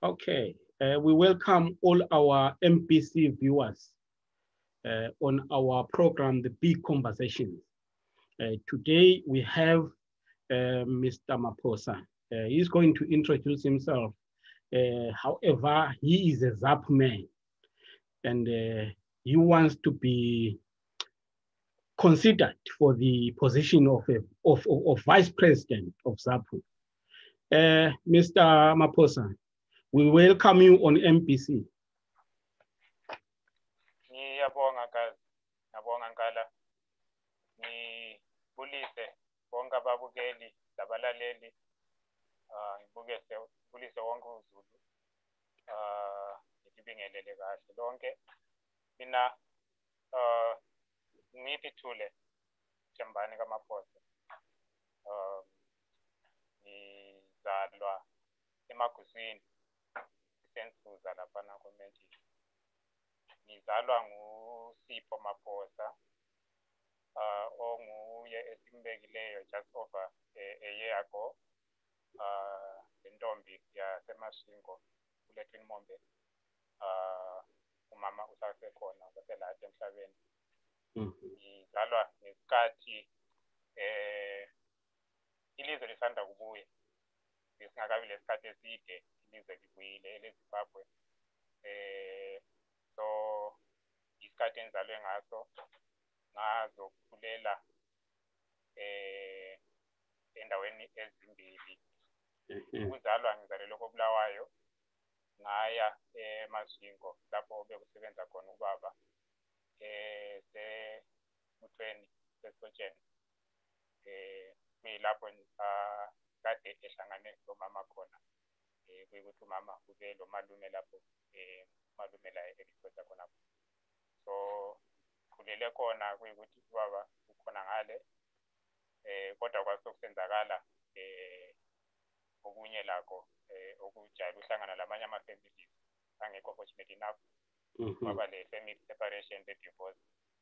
Okay, we welcome all our MPC viewers on our program, The Big Conversations. Today we have Mr. Maposa. He's going to introduce himself. However, he is a ZAP man and he wants to be considered for the position of Vice President of ZAPU. Mr. Maposa, we welcome you on MPC. Ngiyabonga kazi, ngiyabonga Nkala. Ngibulise bonke ababukeli labalaleli. Ngibulise wonke uZulu. Ngibingelele kahle lonke. Mina ngithule Thembani kaMaphosa. Ngizalwa eMagusini isensuza lapha na komenti. Ngizalwa nguSipho Maphosa onguye esimbekileyo just over a year ago. Intombi yaseMashingo kulethwe iMombe. Umama usasekhona usaselapha emhlabeni. Ngizalwa ngesikhathi ilizwe lisanda kubuya. Singakabi lesikhathi eside ilizwe libuyile eleZimbabwe. So isikhathi engizalwe ngaso ngazokhulela endaweni ezimbili. Ukuzalwa ngizalelwe koBulawayo, ngaya eMashingo lapho bekusebenza khona ubaba semuthweni sesotsheni. Kuyilapho kade ehlangane nomama khona. Kuyikuthi umama ube lo malume lapho malume la elikwenza khona. So khulele khona kuyikuthi ubaba ukhona ngale kodwa kwasokusenzakala okunye lakho okujayela uhlangana lamanye ama-families angekho fortunate enough kwaba le family separation, the divorce.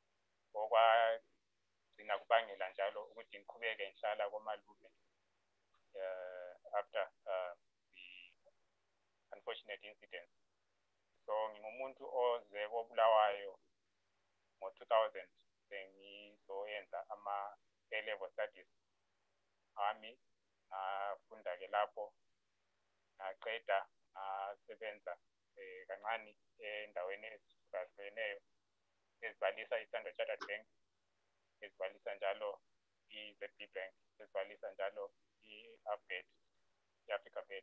Okwagcina kubangela njalo ukuthi ngiqhubeke ngihlala komalume after the unfortunate incident. So ngingumuntu oze koBulawayo ngo-2000 sengizoyenza ama-A-level studies ami. Ngafunda ke lapho ngaqeda ngasebenza kancane endaweni ezihlukeneyo ezibalisa iStandard Chartered Bank, ezibalisa njalo iZB Bank, ezibalisa njalo i-Afbet, i-Africa Bet.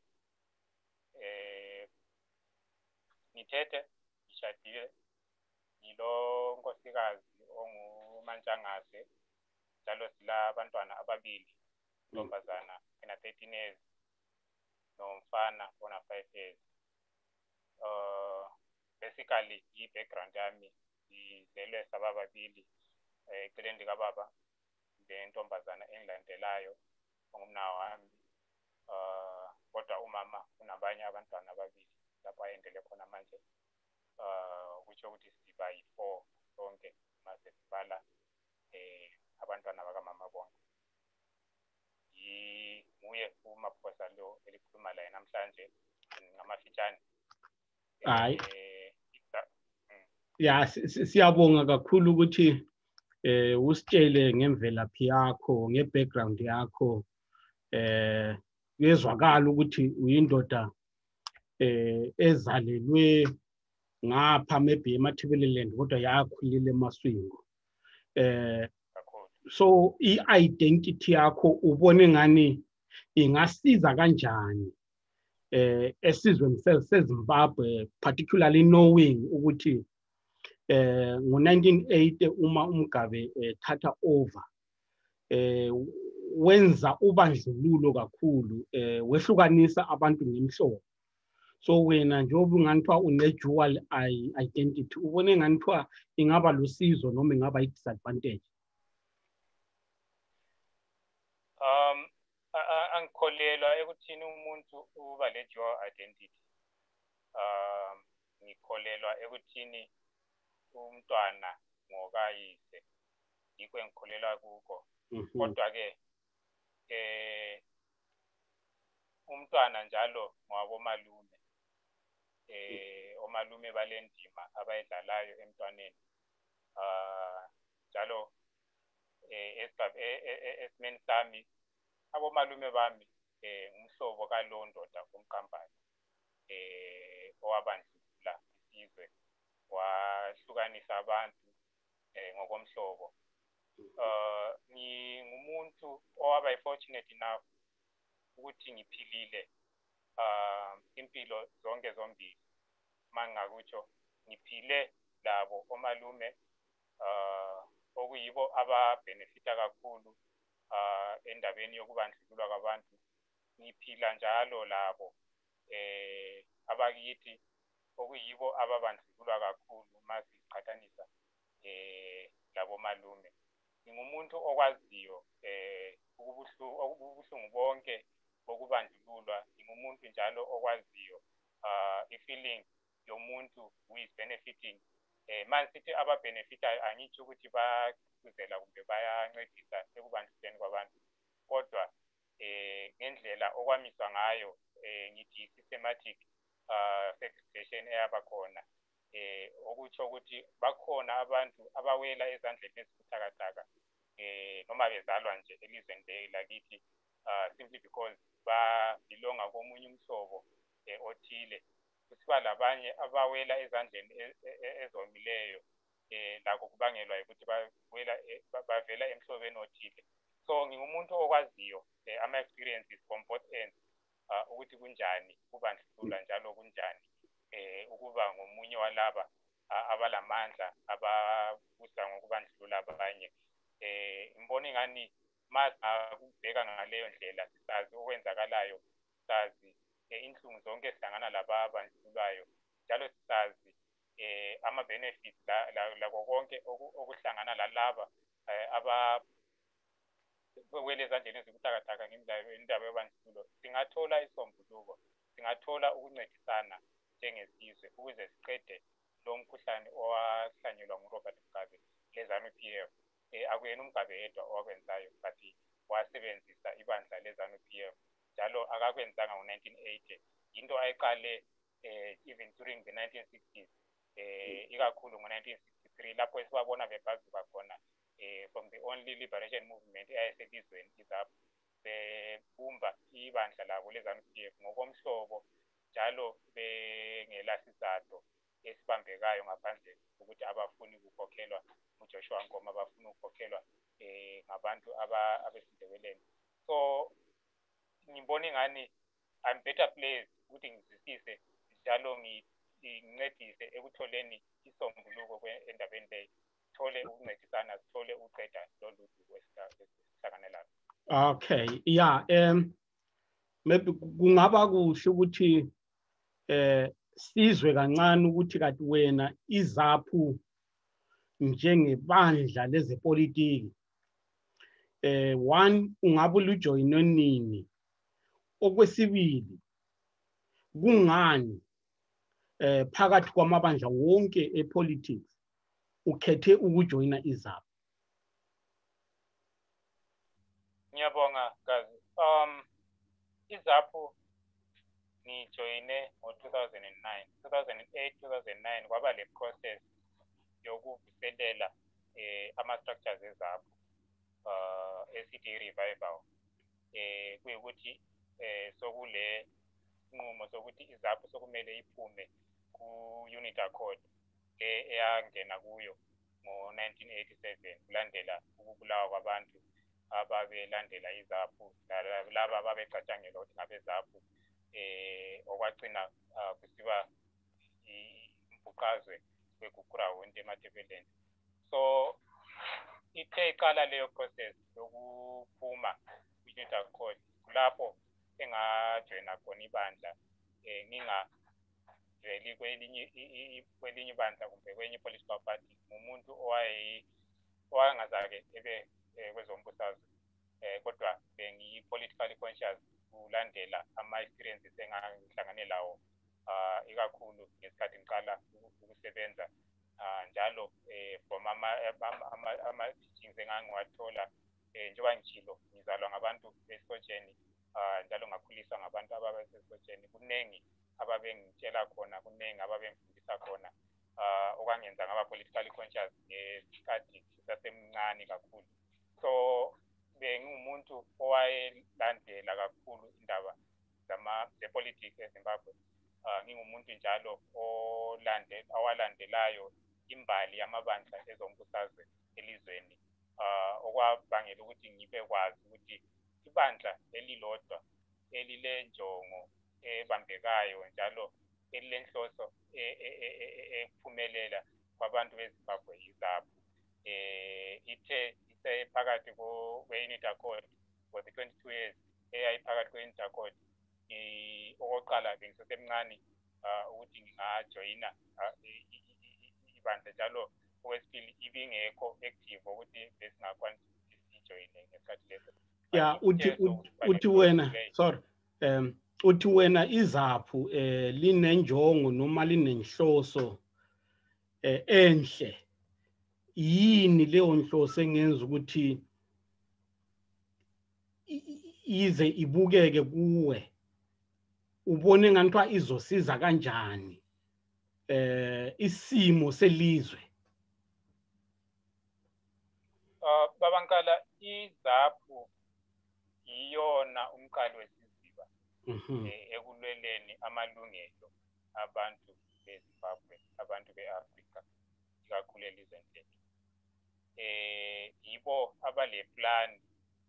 Ngithethe ngishadile ngilo nkosikazi onguMantshangase njalo sila abantwana ababili, intombazana ena 13 years nomfana ona 5 years. Basically i-background yami izelwe sababili eceleni likababa le ntombazana engilandelayo ongumna wami. Kodwa umama unabanye abantwana ababili lapho ayendele khona manje. Kutsho ukuthi siba yi-4 sonke mase sibala abantwana bakamama bonke. Nguye uMaphosa lo elikhuluma la namhlanje ngamafitshane. Hayi. Ya siyabonga kakhulu ukuthi usitshele ngemvelaphi yakho, ngebackground yakho. Kuyezwakala ukuthi uyindoda ezalelwe ngapha maybe eMathebeleland kodwa yakhulela eMaswingo. So i-identity yakho ubone ngani ingasiza kanjani esizweni seZimbabwe, particularly knowing ukuthi ngo-1980 uma uMgabe thatha over wenza ubandlululo kakhulu, wehlukanisa abantu ngemihlobo. So wena njengoba unganithiwa une-dual identity, ubone nganithiwa ingaba lusizo noma ingaba i-disadvantage? Angikholelwa ekuthini umuntu uba le-dual identity. Ngikholelwa ekuthini umntwana ngokayise, yikho engikholelwa kukho. Kodwa-ke umntwana njalo ngowabomalume omalume balendima abayidlalayo emntwaneni njalo esimeni sami abomalume bami umhlobo kaLondoda uMkambane owabandlula isizwe wahlukanisa abantu ngokomhlobo ngumuntu owaba fortunate enough ukuthi ngiphilile impilo zonke zombili mangakutsho ngiphile labo omalume okuyibo ababenefita kakhulu endabeni yokubandlululwa kwabantu ngiphila njalo labo abakithi okuyibo ababandlululwa kakhulu masiqhathanisa labo malume ngingumuntu okwaziyo ubuhlungu bonke bokubandlululwa ngingumuntu njalo okwaziyo i-feeling yomuntu who is benefiting mansithi ababenefitayo angitsho ukuthi bayagcugcuzela kumbe bayancedisa ekubandluleni kwabantu kodwa ngendlela okwamiswa ngayo ngithi systematic segregation eyabakhona okutsho ukuthi bakhona abantu abawela ezandleni ezibuthakathaka noma bezalwa nje elizweni lakithi simply because babelonga komunye umhlobo othile kusiba labanye abawela ezandleni ezomileyo lakho kubangelwa ukuthi bavela emhlobeni othile so ngingumuntu okwaziyo ama-experiences from both ends ukuthi kunjani ukubandlulula njalo kunjani ukuba ngomunye walaba abalamandla ababusa ngokubandlulula abanye ngibona ingani masakubheka ngaleyo ndlela sisazi okwenzakalayo sazi inhlungu zonke sihlangana laba abandlululayo njalo sisazi ama-benefits lako konke okuhlangana lalaba wele ezandleni ezibuthakathaka ngendaba yobandlululo singathola isombuluko singathola ukuncedisana njengesizwe ukuze siqede lo mkhuhlane owahlanyelwa nguRobert Mugabe leZANU-PF akuyena uMugabe yedwa owakwenzayo but wasebenzisa ibandla leZANU-PF njalo akakwenzanga ngo-1980 into ayiqale even during the 1960s ikakhulu ngo-1963 lapho esibabona bebhazuka khona from the only liberation movement eyayiselizweni izapho bebumba ibandla labo leZANU-PF ngokomhlobo njalo bengelasizathu esibambekayo ngaphandle ukuthi abafuni ukukhokhelwa uJoshua Nkomo abafuna ukukhokhelwa ngabantu abesindebeleni so ngibona ingani I'm better placed ukuthi ngizwisise njalo ngincedise ekutholeni isombuluko endabeni leyo sithole ukuncedisana sithole ukuqeda lolu esihlangane lalo. Okay, yeah, maybe kungaba kuhle ukuthi sizwe kancane ukuthi kanti wena izaphu njengebandla lezepolitiki one ungabe ujoyine nini okwesibili kungani phakathi kwamabandla wonke epolitics ukhethe ukujoyina izaphu. Ngiyabonga kazi izaphu ngijoyine ngo-2009 2008 kwaba le process yokuvuselela ama-structures ezaphu esithi revival kuyikuthi sokule nqumo sokuthi izaphu sokumele iphume ku-unit accord eyangena kuyo ngo-1987 kulandela ukubulawa kwabantu ababelandela izaphu laba ababecatshangelwa ukuthi ngabezaphu okwagcina kusiba imbhuqazwe kwegugura wonke ematebeleni so ithe iqala leyo process yokuphuma kwi-unit accord kulapho engajoyina khona ibandla ngingaveli kwelinye ibandla kumbe kwenye political party ngumuntu owayengazake ebe kwezombusazwe kodwa bengiyi-politically conscious kulandela ama-experiences engangihlangane lawo ikakhulu ngesikhathi ngiqala ukusebenza njalo from ama-teachings engangiwathola njengoba ngitshilo ngizalwa ngabantu besihotsheni njalo ngakhuliswa ngabantu ababesesihotsheni kuningi ababengitshela khona kuningi ababengifundisa khona okwangenza ngaba politically conscious ngesikhathi sasemncane kakhulu. So bengumuntu owayelandela kakhulu indaba zepolitics eZimbabwe. Ngingumuntu njalo owalandelayo imbali yamabandla ezombusazwe elizweni, okwabangela ukuthi ngibe kwazi ukuthi ibandla elilodwa elilenjongo ebambekayo njalo elilenhloso ekuphumelela kwabantu beZimbabwe iZAPU. Ise phakathi kwe-Unity Accord for the 22 years eyayiphakathi kwe-Unity Accord. Okokuqala bengisesemncane ukuthi ngingajoyina ibandla njalo okwesibili ibingekho active ukuthi besingakwanisa ukuthi sijoyine ngesikhathi leso. Yeah, uthi wena, sorry, uthi wena iZAPU linenjongo noma linenhloso enhle. Yini leyo nhloso engenza ukuthi ize ibukeke kuwe? Ubone ngantwa izosiza kanjani isimo selizwe? Babankala, iZAPU iyona umqali wesiziba ekulweleni amalungelo abantu beZimbabwe, abantu beAfrika, ikakhulu elizweni lethu. Yibo abale plan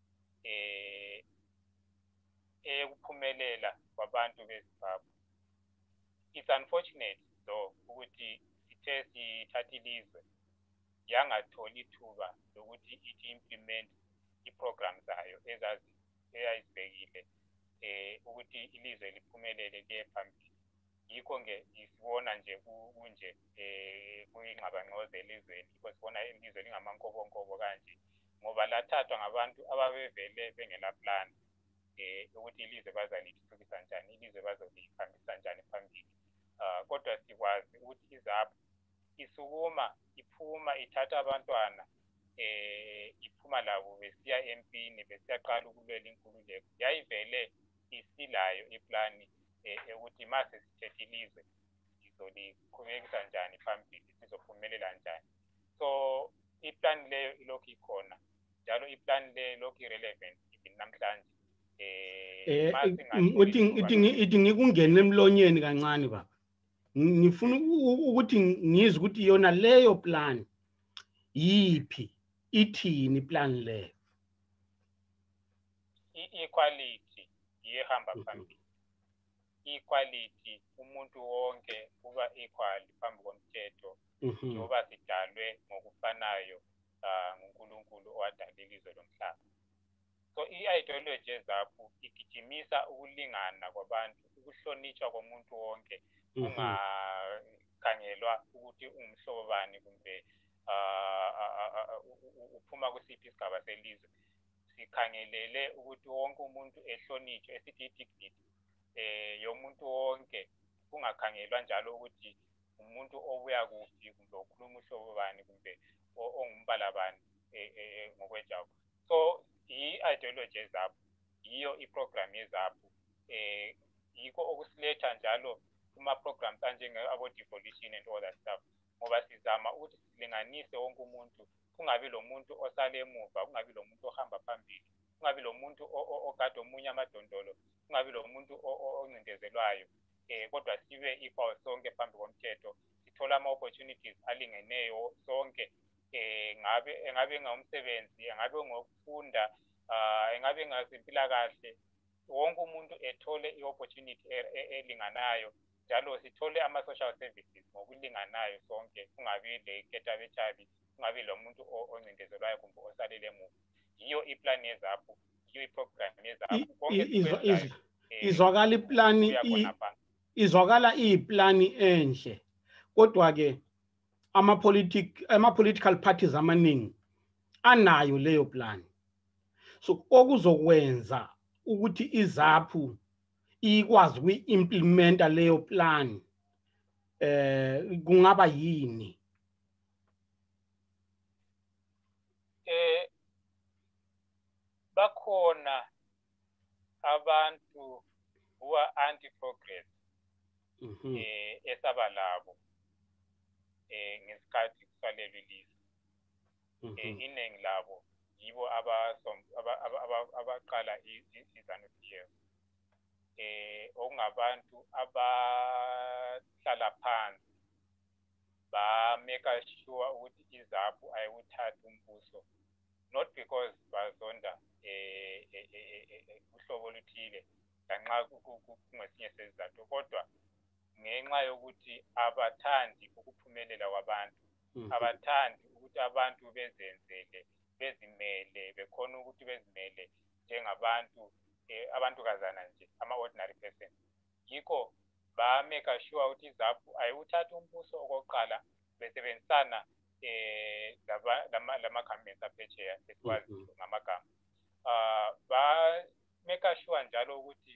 eyokuphumelela kwabantu beZimbabwe. It's unfortunate though ukuthi sithe sithatha ilizwe yangatholi ithuba lokuthi ithi implement i-program zayo eyayizibekile ukuthi ilizwe liphumelele liye phambili. Yikho nge isibona nje kunje kuyingxabangxoza elizweni, yikho sibona ilizwe lingamankobonkolo kanje ngoba lathathwa ngabantu ababevele bengela plan ukuthi ilizwe bazalithuthukisa njani, ilizwe bazolihambisa njani phambili. Kodwa sikwazi ukuthi iZAPU isukuma iphuma ithatha abantwana iphuma labo besiya empini besiyaqala ukulwela inkululeko. Yayivele isilayo iplani ukuthi mase sithethe ilizwe sizoliqhubekisa njani phambili, sizophumelela njani. So iplan leyo ilokhu ikhona njalo iplan leyo ilokhu irelevant even namhlanje. Ithi ngikungena emlonyeni kancane baba. Ngifuna ukuthi ngizwe ukuthi yona leyo plan yipi, ithini plan leyo? Equality iyehamba phambili. Equality, umuntu wonke kuba equal phambi komthetho njengoba sidalwe ngokufanayo nguNkulunkulu owadala ilizwe lomhlaba. So i-ideology yeZAPU igijimisa ukulingana kwabantu, ukuhlonishwa komuntu wonke, kungakhangelwa ukuthi ungumhlobo bani kumbe uphuma kusiphi isigaba selizwe. Sikhangelele ukuthi wonke umuntu ehlonishwe, esithi i-dignity yomuntu wonke, kungakhangelwa njalo ukuthi umuntu obuya kuphi kumbe ukhuluma uhlobo bani kumbe ongumbala bani ngokwenjalo. So i-ideology yeZAPU yiyo iprogram yeZAPU, yikho okusiletha njalo kuma-programs anjenge-abo-devolution and all that stuff, ngoba sizama ukuthi silinganise wonke umuntu, kungabi lo muntu osale emuva, kungabi lo muntu ohamba phambili, kungabi lo muntu ogada omunye amadondolo, kungabi lo muntu oncindezelwayo, kodwa sibe equal sonke phambi komthetho, sithola ama-opportunities alingeneyo sonke, engabe ngomsebenzi, engabe ngokufunda, engabe ngezempilakahle, wonke umuntu ethole i-opportunity elinganayo, njalo sithole ama-social services ngokulinganayo sonke, kungabi lekethabetshabi, kungabi lo muntu oncindezelwayo kumbe osalele emuva. Yiyo iplan yeZAPU, yiyo iprogram yeZAPU. Izwakala iplani, izwakala iyiplani enhle, kodwa ke ama-political parties amaningi anayo leyo plan. So okuzokwenza ukuthi iZAPU ikwazi ukuyi-implementa leyo plan kungaba yini? Bakhona abantu who are anti-progress esaba labo ngesikhathi kusalelwe ilizwe. Iningi labo yibo abaqala iZANU-PF, okungabantu abahlala phansi ba-make sure ukuthi iZAPU ayiwuthathi umbuso, not because bazonda uhlobo oluthile ngenxa kungesinye sezizathu, kodwa ngenxa yokuthi abathandi ukuphumelela kwabantu, abathandi ukuthi abantu bezenzele, bezimele, bekhona ukuthi bezimele njengabantu, abantukazana nje, ama-ordinary person. Yikho ba-make sure ukuthi iZAPU ayiwuthatha umbuso okokuqala, besebenzisana lama-governments aphesheya esiwazi ngamagama. Ba-make sure njalo ukuthi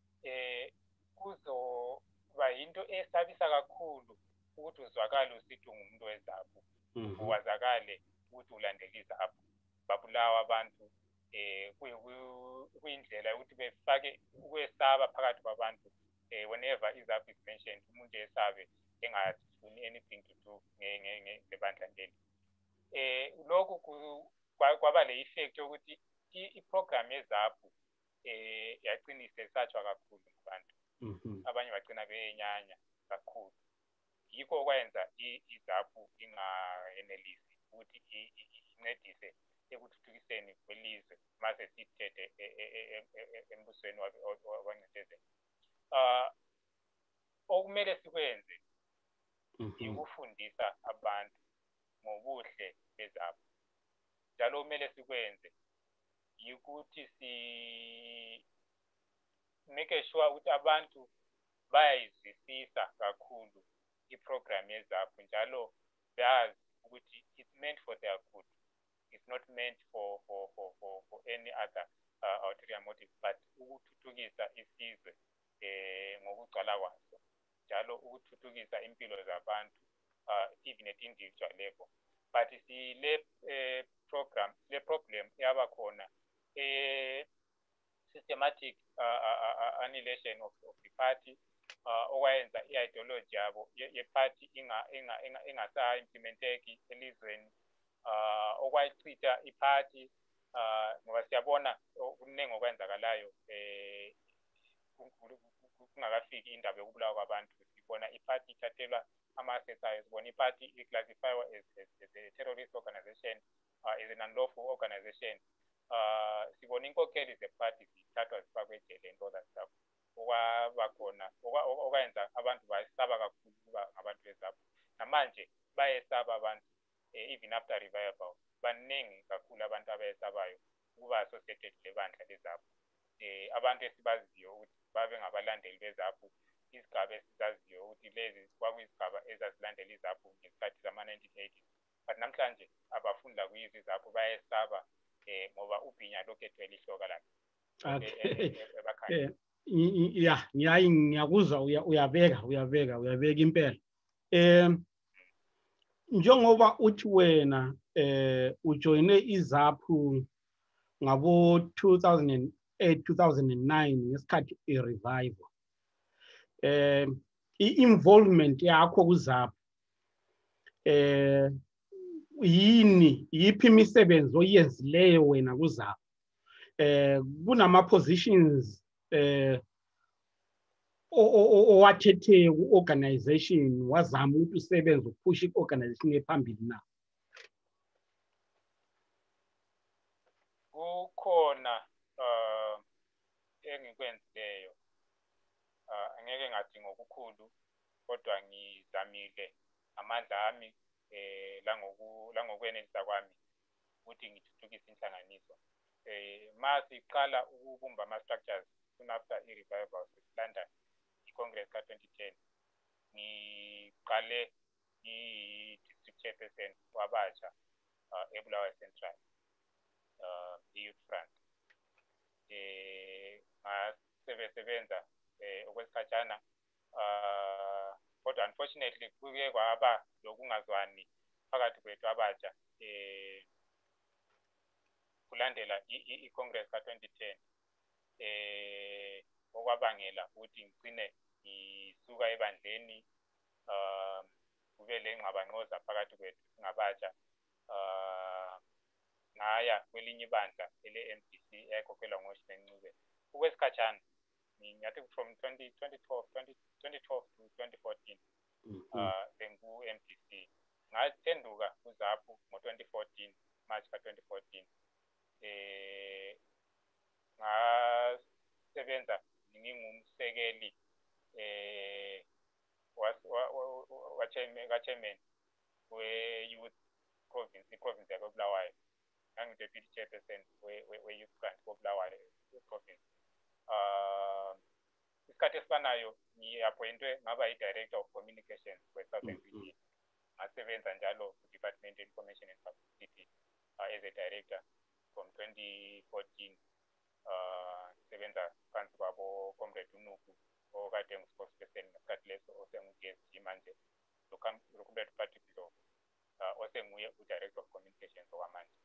kuzoba yinto esabisa kakhulu ukuthi uzwakale usithi ungumuntu weZAPU, uwazakale ukuthi ulandela iZAPU. Babulawa abantu kuyindlela yokuthi befake ukwesaba phakathi kwabantu. Whenever iZAPU is mentioned, umuntu esabe engafuni anything to do ngebandla leli. Lokhu kwaba le effect yokuthi iprogram yeZAPU yaqinisa esatshwa kakhulu ngabantu. Abanye bagcina beyenyanya kakhulu. Yikho okwenza iZAPU ingayenelisi ukuthi incedise ekuthuthukiseni kwelizwe mase sithethe embusweni wabancindezeli. Okumele sikwenze ukufundisa abantu ngobuhle beZAPU. Njalo kumele sikwenze ukuthi make sure ukuthi abantu bayayizwisisa kakhulu iprogram yeZAPU, njalo bazi ukuthi it's meant for their good. It's not meant for any other ulterior motive, but ukuthuthukisa isizwe ngokugcwala kwaso, njalo ukuthuthukisa impilo zabantu even at individual level. But le problem yaba khona systematic annihilation of the party, okwayenza i-ideology yabo ye-party ingasa-implementeki elizweni, okwayichitha i-party, ngoba siyabona kuningi okwenzakalayo kungakafiki indaba yokubulawa kwabantu. Sibona i-party ithathelwa ama-assets ayo, sibona i-party iclassifywa as a terrorist organization, as an unlawful organization. Sibona inkokheli ze-party zithathwa zifakwe ejele and all that stuff. Okwabakhona okwenza abantu bayesaba kakhulu ukuba ngabantu beZAPU. Namanje bayesaba abantu, even after revival, baningi kakhulu abantu abayesabayo ukuba associated lebandla leZAPU. Abantu esibaziyo ukuthi babe ngabalandeli beZAPU, izigaba esizaziyo ukuthi lezi kwakuyizigaba ezazilandela iZAPU ngesikhathi zama-1980s. But namhlanje abafundi la kuyizo iZAPU bayesaba ngoba ubhinya lokhu ethwele ihloka lakhe. Yeah, ngiyakuzwa uyabeka impela. Njengoba uthi wena ujoyine iZAPU ngabo 2008 2009 ngesikhathi i-revival. I-involvement yakho kuZAPU yiphi imisebenzi oyenzileyo wena kuZAPU? Kunama positions owathethe ku-organization wazama ukuthi usebenze uphushe i-organization ephambili na? Kukhona engikwenzileyo, angeke ngathi ngokukhulu, kodwa ngizamile amandla ami langokwenelisa kwami ukuthi ngithuthukise inhlanganiso. Masiqala ukubumba ama-structures soon after i-revival London, i-Congress ka-2010, ngiqale i-district chairperson wabatsha eBulawayo Central, i-Youth Front. Ngasebenza okwesikhatshana, kodwa unfortunately kuke kwaba lokungazwani phakathi kwethu abatsha kulandela i-Congress ka-2010, okwabangela ukuthi ngigcine suka ebandleni kube lengxabangxoza phakathi kwethu singabatsha ngaya kwelinye ibandla ele-MDC eyayikhokhelwa ngoShine Ncube okwesikhatshana ngathi from 2012 to 2014 bengu-MDC ngaphenduka kuZAPU ngo-2014 March ka-2014 ngasebenza ngingumsekeli wa-chairman we-youth province yakoBulawayo ngangi-deputy chairperson we-youth grant koBulawayo province. Isikhathi esifanayo ngi-appointwe ngaba yi-director of communications we-Southern Region. Ngasebenza njalo ku-Department of Information and Publicity as a director from 2014 sebenza phansi kwabo Comrade Unuku okade ngu-spokesperson ngesikhathi leso osengu-DSG manje lo-Comrade Patrick Lo osenguye u-director of communications okwamanje.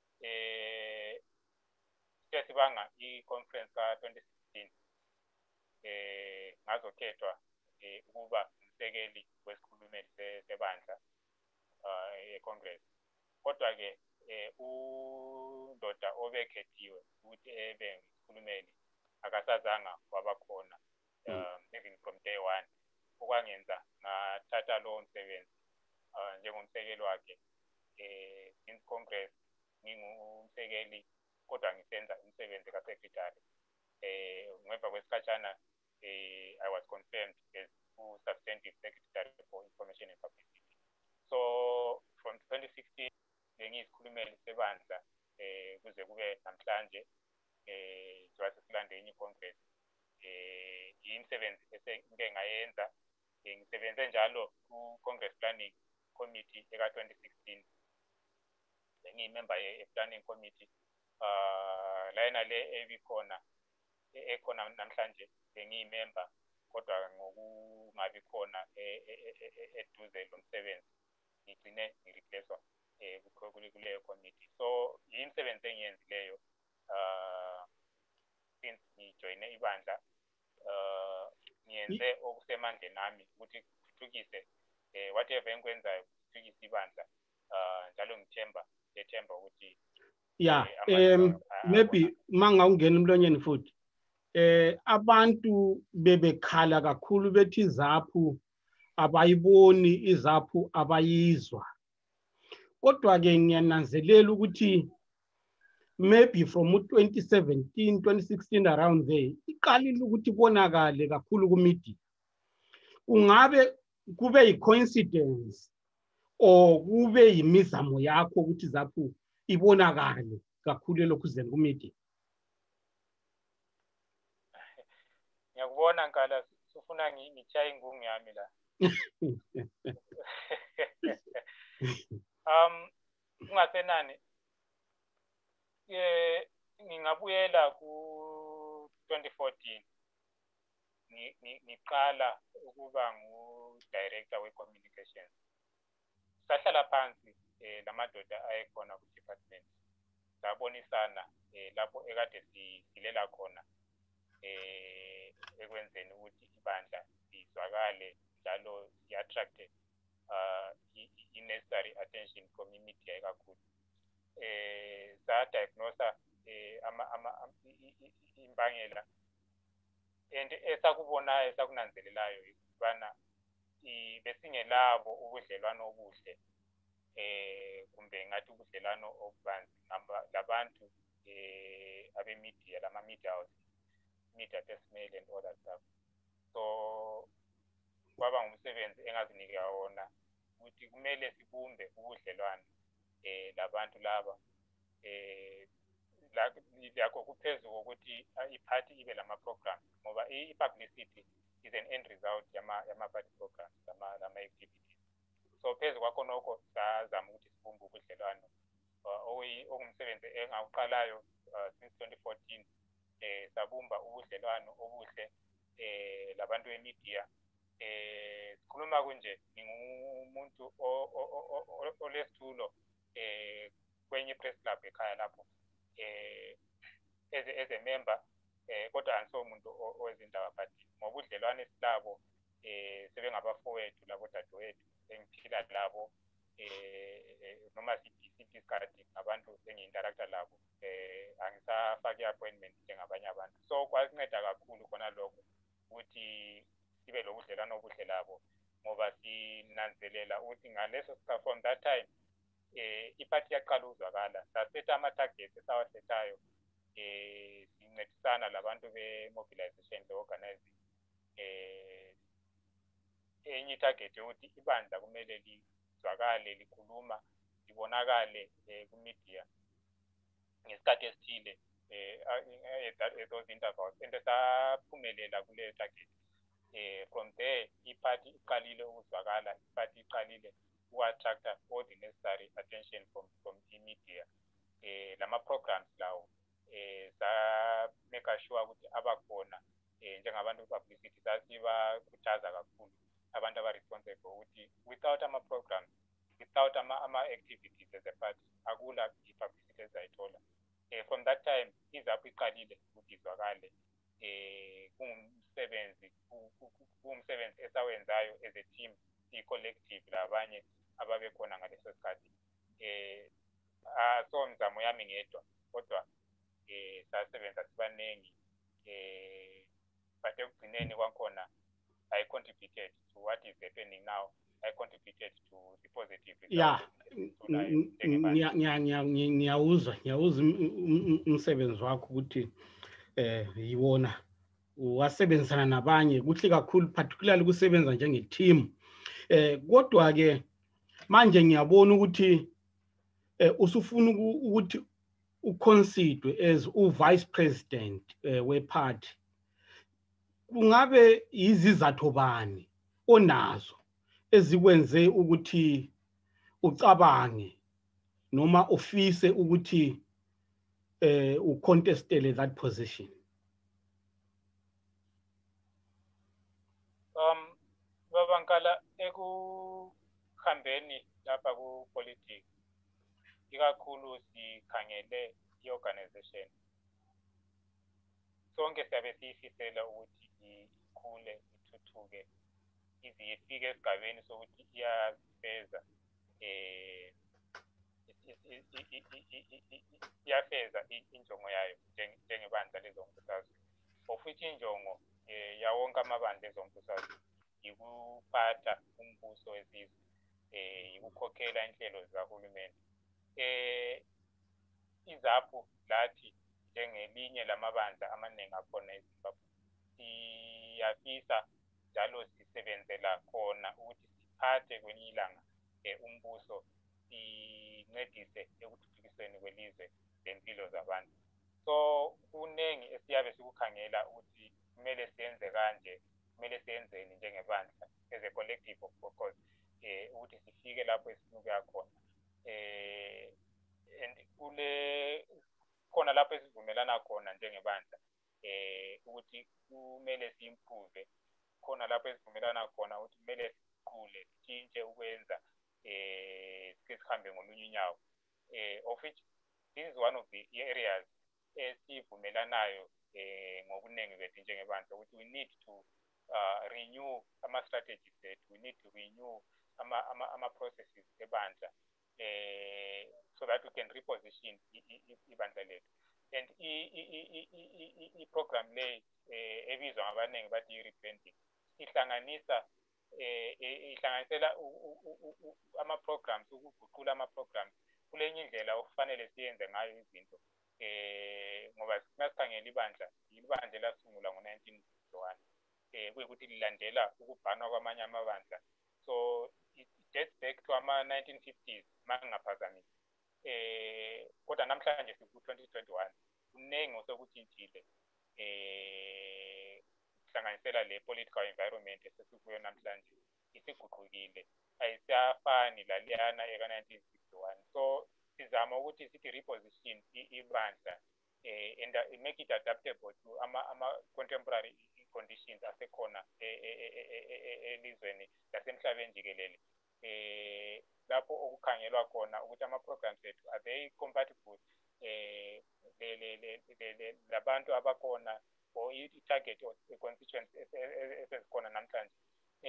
Siyasibanga i-conference ka-2016 ngazokhethwa ukuba umsekeli wesikhulumeli sebandla e-Congress. Kodwa-ke undoda obekhethiwe ukuthi ebe ngisikhulumeli akasazanga wabakhona even from day one. Okwangenza ngathatha lowo msebenzi njengomsekeli wakhe since Congress ngingumsekeli kodwa ngisenza umsebenzi ka-secretary. Ngemva kwesikhatshana I was confirmed as substantive secretary for information and publicity. So from 2016 bengiyisikhulumeli sebandla kuze kube namhlanje njengoba sesilande enye icongress imisebenzi esengike ngayenza. Ngisebenze njalo ku-Congress Planning Committee eka-2016 bengiyimember ye-Planning Committee layena le ebikhona ekhona namhlanje bengiyimember kodwa ngokungabi khona eduze lomsebenzi ngigcine ngireplacewa kuleyo committee. So imisebenzi engiyenzileyo since ngijoyine ibandla ngiyenze okusemandleni nami ukuthi kuthuthukise whatever engikwenzayo kuthuthukise ibandla njalo ngithemba ukuthi maybe mangawungena emlonyeni futhi abantu bebekhala kakhulu bethi iZAPU abayiboni, iZAPU abayizwa. Kodwa-ke ngiyananzelela ukuthi maybe from 2017 2016 around there iqalile ukuthi ibonakale kakhulu kumedia. Ungabe kube yi-coincidence or kube yimizamo yakho ukuthi iZAPU ibonakale kakhulu lokhu zeni kumedia? Ngiyakubona Nkala, sifuna ngichaye ingungu yami la. Ungasenani ngingabuyela ku 2014 ngiqala ukuba ngu-director we-communications. Sahlala phansi lamadoda ayekhona ku-department sabonisana lapho ekade silela khona ekwenzeni ukuthi ibandla lizwakale njalo li-attract i-necessary attention from i-media kakhulu. Sa-diagnosa imbangela and esakubonayo esakunanzelelayo ukubana besingelabo ubudlelwano obuhle kumbe ngathi ubudlelwano obubanzi labantu abe-media, lama-media house, media personnel and all that stuff. So kwaba ngumsebenzi engazinika wona ukuthi kumele sibumbe ubudlelwano labantu laba lakho kuphezu kokuthi iphathi ibe lama-programs ngoba i-publicity is an end result yama-party programs lama-activities. So phezu kwakho nokho sazama ukuthi sibumbe ubudlelwano okungumsebenzi engawuqalayo since 2014 sabumba ubudlelwano obuhle labantu be-media. Sikhuluma kunje ngingumuntu olesitulo kwenye press club ekhaya lapho as a member kodwa angiso umuntu owezindaba but ngobudlelwane esilabo sebengabafowethu labo dadewethu engiphila labo noma sithi isikhathi ngabantu engi-interacta labo angisafaki i-appointment njengabanye abantu. So kwasinceda kakhulu khona lokho ukuthi sibe lobudlelwano obuhle labo ngoba sinanzelela ukuthi ngaleso sikhathi from that time iphathi yaqala uzwakala, sasetha ama-targets esawasetayo sincedisana labantu be-mobilization le-organizing. Enye itarget yokuthi ibandla kumele lizwakale, likhuluma, libonakale ku-media ngesikhathi esithile those intervals, and saphumelela kule target. From there iphathi iqalile ukuzwakala, iphathi iqalile uku-attracta all the necessary attention from i-media. Lama-programs lawo sa-make sure ukuthi abakhona njengabantu be-publicity sasibakhuthaza kakhulu abantu aba-responsible ukuthi without ama-programs, without ama-activities as a party akula i-publicity ezayithola. From that time izapho iqalile ukuthi izwakale kuwumsebenzi esawenzayo as a team, i-collective labanye ababekhona ngaleso sikhathi. So mzamo yami ngedwa kodwa sasebenza sibaningi but ekugcineni kwakhona I contributed to what is happening now. I contributed to the positive. Yeah, ngiyawuzwa umsebenzi wakho ukuthi yiwona wasebenzisana nabanye kuhle kakhulu, particularly kusebenza njenge-team. Kodwa ke manje ngiyabona ukuthi usufuna ukuthi uconsider as u-vice president we-party. Kungabe izizathu bani onazo ezikwenze ukuthi ucabange noma ufise ukuthi ucontestele that position? Babankala ekuhambeni lapha ku-politics ikakhulu sikhangele i-organization. Sonke siyabe siyifisela ukuthi ikhule, ithuthuke, ize ifike esigabeni sokuthi iyafeza injongo yayo njengebandla lezombusazwe. Of which injongo yawonke amabandla ezombusazwe yikuphatha umbuso wesizwe, yikukhokhela inhlelo zikahulumeni. Izapho lathi njengelinye lamabandla amaningi akhona eZimbabwe siyafisa njalo sisebenzela khona ukuthi siphathe kwenye ilanga umbuso, sincedise ekuthuthukisweni kwelizwe lempilo zabantu. So kuningi esiyabe sikukhangela ukuthi kumele siyenze kanje, kumele siyenzeni njengebandla as a collective of course ukuthi sifike lapho esifuna ukuya khona. And khona lapho esivumelana khona njengebandla ukuthi kumele si-improve, khona lapho esivumelana khona ukuthi kumele siqule, sitshintshe ukwenza sihambe ngolunye unyawo. Of which this is one of the areas esivumelanayo ngobuningi bethu njengebandla ukuthi we need to renew ama-strategies ethu, we need to renew ama-processes ebandla so that we can reposition ibandla lethu. And i-program le ebizwa ngabaningi bathi i-rebranding ihlanganisela ama-programs, ukuguqula ama-programs kulenye indlela okufanele siyenze ngayo izinto. Ngoba masikhangela ibandla lasungulwa ngo-1951 kuyikuthi lilandela ukubhanwa kwamanye amabandla. So it dates back to ama-1950s mangingaphazamisi. Kodwa namhlanje siku-2021 kuningi osekutshintshile kuhlanganisela le political environment esesikuyo namhlanje isiguqukile, ayisafani laliyana eka-1961. So sizama ukuthi sithi reposition ibandla and make it adaptable to ama-contemporary conditions asekhona elizweni lasemhlabeni jikelele. Lapho okukhangelwa khona ukuthi ama-programs ethu are they compatible labantu abakhona or i-target of the constituents esezikhona namhlanje.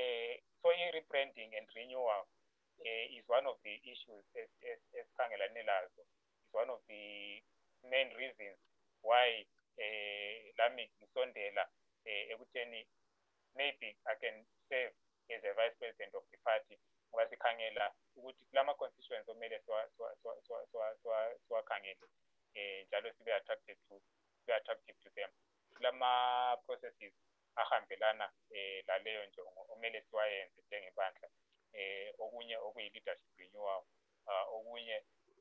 is one of the issues esikhangelane lazo. Is one of the main reasons why lami ngisondela ekutheni maybe I can serve as a vice president of the party ngoba sikhangela ukuthi kulama constituents omele siwakhangele njalo sibe attractive to them. Kulama processes ahambelana laleyo njongo omele siwayenze njengebandla. Okunye okuyi-leadership renewal, okunye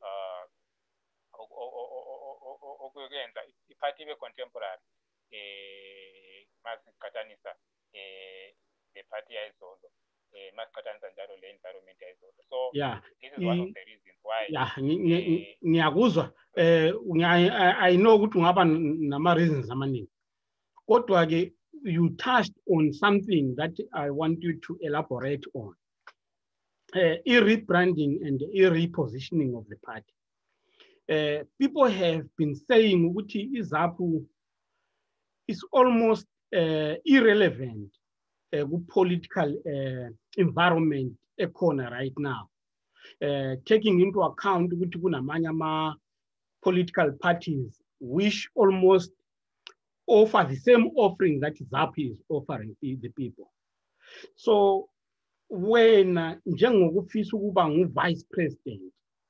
okuyenza iphathi ibe contemporary masiqhathanisa le phathi yayizolo masiqhathanisa njalo le environment yayizolo. So yeah, this is one of the reasons why ngiyakuzwa I know ukuthi ungaba nama reasons amaningi, kodwa ke you touched on something that I want you to elaborate on. Rebranding and repositioning of the party. People have been saying ukuthi iZAPU is almost irrelevant political environment ekhona right now, taking into account ukuthi kunamanye ama political parties which almost offer the same offering that ZAPU is offering the people. So wena njengokufisa ukuba ngu-vice president,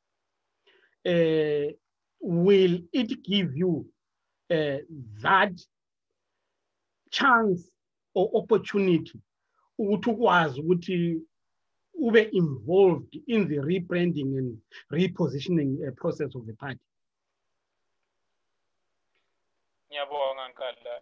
will it give you that chance or opportunity ukuthi ukwazi ukuthi ube involved in the rebranding and repositioning process of the party? Ngiyabonga Nkandla.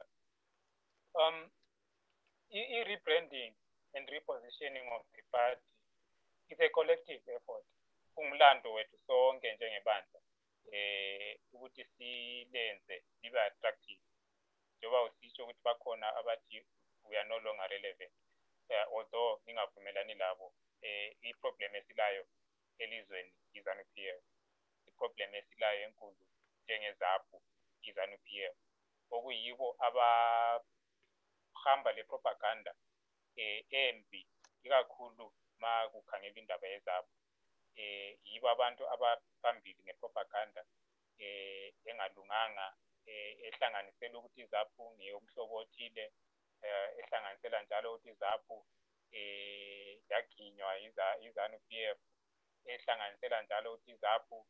I-rebranding and repositioning of the party is a collective effort. Umlando wethu sonke njengebandla ukuthi silenze libe attractive. Njengoba usisho ukuthi bakhona abathi we are no longer relevant. Although ningavumelani labo, i-problem esilayo elizweni iZANU-PF, i-problem esilayo enkulu njengeZAPU iZANU-PF, okuyibo abahamba le propaganda embi ikakhulu ma kukhangela indaba yeZAPU. Yibo abantu abaphambili ngepropaganda engalunganga, ehlanganisela ukuthi iZAPU ngeyomhlobo othile, ehlanganisela njalo ukuthi iZAPU yaginywa iZANU-PF, ehlanganisela njalo ukuthi iZAPU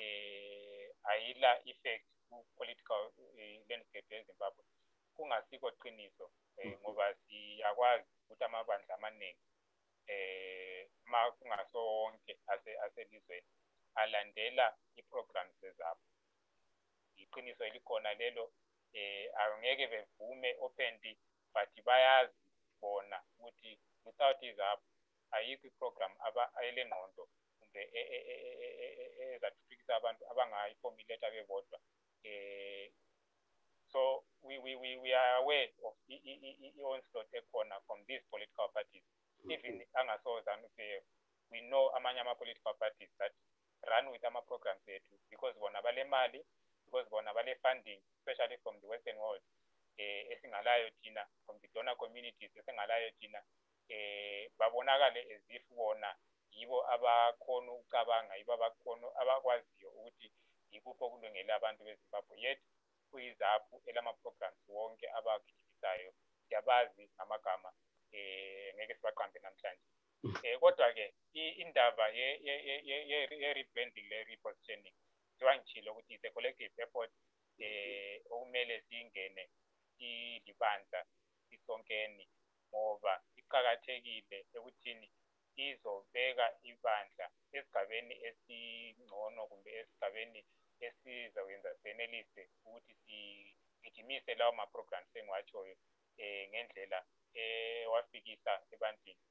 ayila effect ku political landscape eZimbabwe. Kungasikho qiniso ngoba siyakwazi ukuthi amabandla amaningi ma kungasonke aselizweni alandela i-program zeZAPU. Iqiniso elikhona lelo, angeke bevume openly, but bayazi bona ukuthi without iZAPU ayikho i-program ayelengqondo kumbe ezathuthukisa abantu abangayiformulate bebodwa. So we are aware of the onslaught ekhona from these political parties. Even angaso ZANU-PF, we know amanye ama-political parties that run with ama programs ethu because bona bale mali, because bona bale funding, especially from the Western world, esingalayo thina, from the donor communities esingalayo thina, babonakale as if bona yibo abakhona ukucabanga, yibo abakwaziyo ukuthi yikuphi okulungele abantu beZimbabwe. Yet kuyiZAPU elama programs wonke abagijisayo siyabazi ngamagama, ngeke sibaqambe namhlanje. Kodwa ke indaba ye rebranding le repositioning siwangitshilo ukuthi it's a collective effort okumele singene ilibandla sisonkeni ngoba iqhakathekile ekuthini izobeka ibandla esigabeni esingcono kumbe esigabeni esizakwenza senelise ukuthi sigijimise lawo ma programs engiwatshoyo ngendlela wafikisa ebantwini.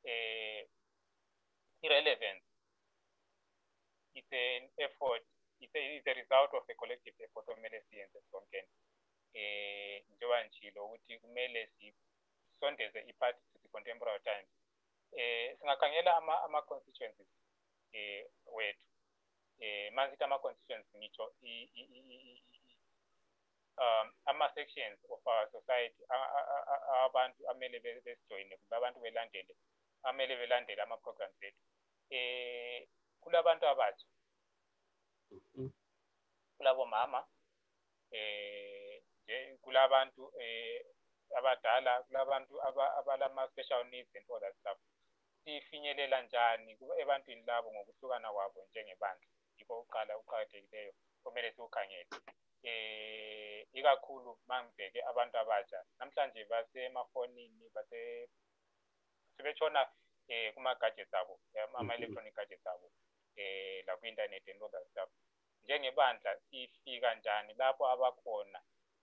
Irrelevance, it's an effort, it's a result of a collective effort omele siyenze sonkeni. Njengoba ngitshilo ukuthi kumele sisondeze iparty to the contemporary times. Singakhangela ama-constituencies wethu. Masithi ama-constituencies ngitsho ama-sections of our society, abantu amele besijoyine kumbe abantu belandele amele belandele ama-programs ethu. kulabantu abatsha, kulabo mama, kulabantu abadala, kulabantu abalama special needs and all that stuff. Sifinyelela njani ebantwini labo ngokuhlukana kwabo njengebandla? Yikho uqala uqhakathekileyo kumele siukhangele. Ikakhulu mangibheke abantu abatsha namhlanje basemafonini sebetshona kuma-gadgets abo, ama-electronic gadgets abo, la ku-internet and all that stuff. Njengebandla sifika njani lapho abakhona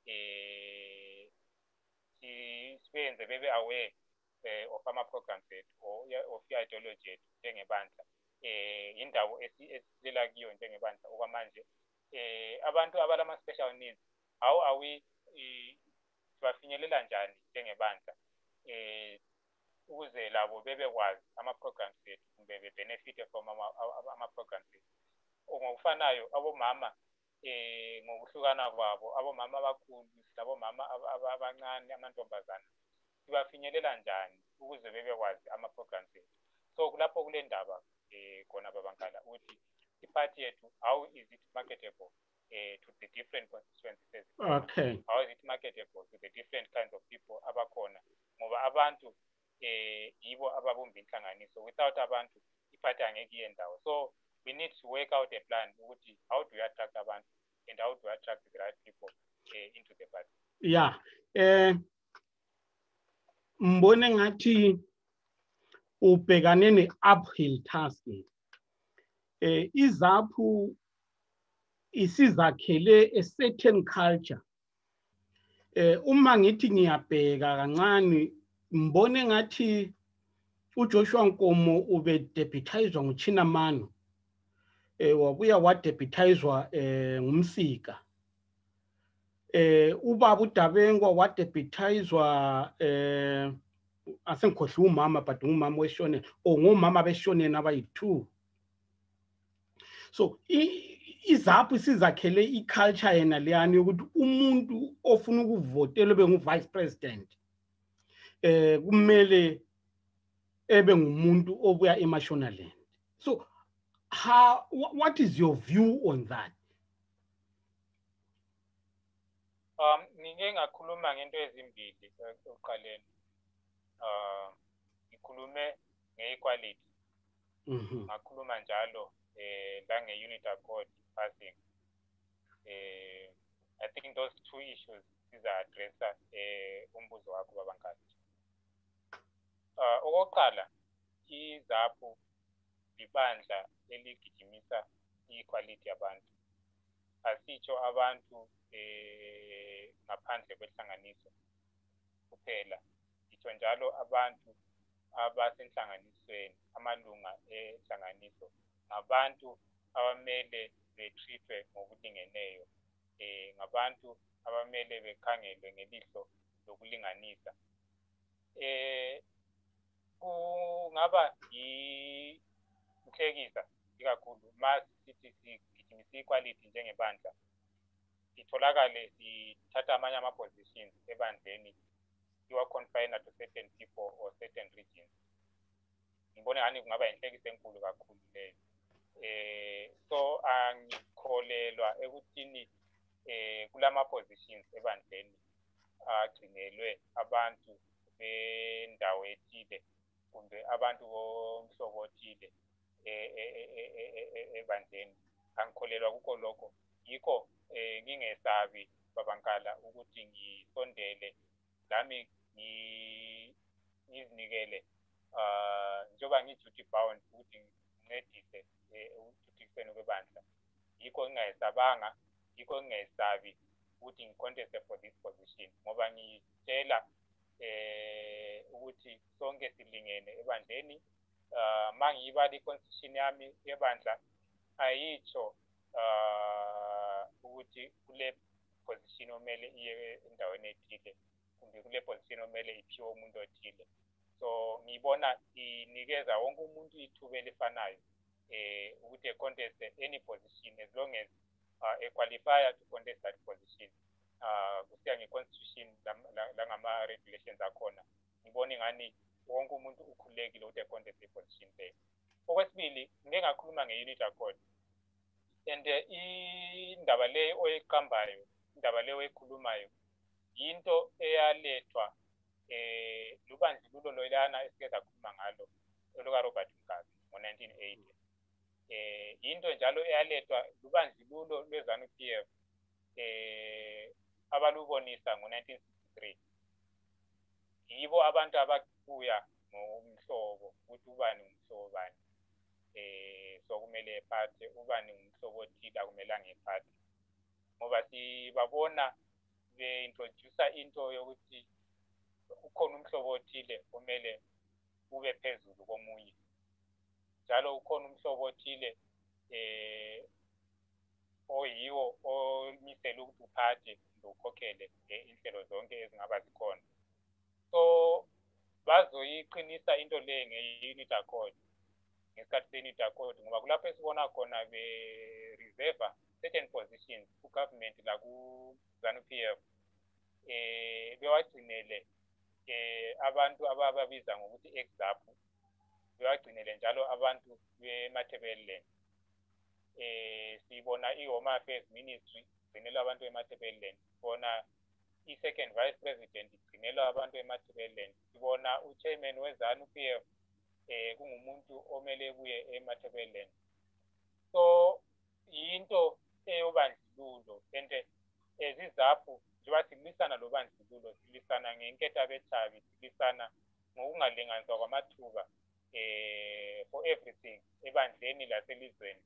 sibenze bebe aware of ama-programs ethu of i-ideology ethu njengebandla, indawo esilela kiyo njengebandla okwamanje. Abantu abalama-special needs, how are we sibafinyelela njani njengebandla ukuze labo bebekwazi ama-programs ethu kumbe be-benefite from ama-programs ethu. Ngokufanayo abomama ngokuhlukana kwabo, abomama abakhulu labomama abancane, amantombazana, sibafinyelela njani ukuze bebekwazi ama-programs ethu. So kulapho kule ndaba khona babankala ukuthi iphathi yethu, how is it marketable to the different constituencies? Okay. How is it marketable to the different kinds of people abakhona? Ngoba abantu yibo ababumba inhlanganiso. Without abantu iphathi angeke iye ndawo. So we need to work out a plan ukuthi how do we attract abantu and how do we attract the right people into the party. Yeah. Mbone ngathi ubhekane ne-uphill task. Izaphu isizakhele a certain culture. Uma ngithi ngiyabheka kancane mbone ngathi uJoshua Nkomo ube deputized nguChinamano, wabuya wadeputizwa ngumsika. Ubaba uDabengwa wadeputizwa asengikhohle umama but ngumama weshone ngomama beshoneni abayi-2. So izaphu sizakhele i-culture yena leyani yokuthi umuntu ofuna ukuvotela ebe ngu-vice president kumele ebe ngumuntu obuya eMashonaland. So what is your view on that? Ngike ngakhuluma ngento ezimbili ekuqaleni. Ngikhulume nge-equality. Ngakhuluma njalo lange-unit accord passing. I think those two issues siza-addressa umbuzo wakho babankali. Okokuqala, izaphu libandla eligijimisa i-equality yabantu. Asitsho abantu ngaphandle kwehlanganiso kuphela, itsho njalo abantu abasenhlanganisweni, amalunga ehlanganiso, ngabantu abamele betreatwe ngokulingeneyo, ngabantu abamele bekhangelwe ngelihlo lokulinganisa. Kungaba yinhlekisa ikakhulu masithi sigijimisa equality njengebandla, itholakale sithatha amanye ama-positions ebandleni iwa-confine to certain people or certain regions. Ngibone ngani kungaba yinhlekisa enkulu kakhulu leyo. So angikholelwa ekuthini kulama-positions ebandleni agcinelwe abantu bendawo ethile kumbe abantu bomhlobo othile ebandleni. Angikholelwa kukho lokho. Yikho ngingesabi babankala ukuthi ngisondele nami ngizinikele njengoba ngi-duty bound ukuthi ngincedise ukuthuthukiseni kwebandla. Yikho ngingayesabanga, yikho ngingayesabi ukuthi ngi-conteste for this position ngoba ngitshela ukuthi sonke silingene ebandleni. Mangiyibala i-constitution yami yebandla ayitsho ukuthi kule position omele iye endaweni ethile kumbe kule position omele iphiwe umuntu othile. So ngibona inikeza wonke umuntu ithuba elifanayo ukuthi e-conteste any position as long as qualify to contest that position. Kusiya nge-constitution langama-regulations akhona. Ngibona ngani wonke umuntu ukhululekile ukuthi e-contest i-position leyo. okwesibili ngeke ngakhuluma nge-unit accord and indaba le oyiqambayo indaba le oyikhulumayo yinto eyalethwa lubandlululo loyana esike sakhuluma ngalo oluka-Robert Mugabe ngo-1980 yinto njalo eyalethwa lubandlululo lwe-ZANU-PF abalubonisa ngo-1963 yibo abantu ababuya ngomhlobo ukuthi ubani umhlobo bani sokumele ephathe ubani umhlobo othile akumelanga ephathe ngoba sibabona be-introducer into yokuthi ukhona umhlobo othile kumele ube phezulu komunye njalo ukhona umhlobo othile oyiwo omisela ukuthi uphathe ukhokhele inhlelo zonke ezingaba zikhona so bazoyiqinisa into le nge-unit accord ngesikhathi se-unit accord ngoba kulapho esibona khona be-reserve certain positions ku-government laku-ZANU-PF bewagcinele abantu abababiza ngokuthi ex-ZAPU bewagcinele njalo abantu be-Matabeleland sibona i-Home Affairs Ministry igcinelwa abantu be-Matabeleland sibona i-second vice president igcinelwa abantu be-Matabeleland sibona u-chairman we-ZANU-PF kungumuntu omele buye e-Matabeleland so yinto eyobandlululo and ezizaphu njengoba silisana lo bandlululo silisana ngenketha bethabi silisana ngokungalinganiswa kwamathuba for everything ebandleni laselizweni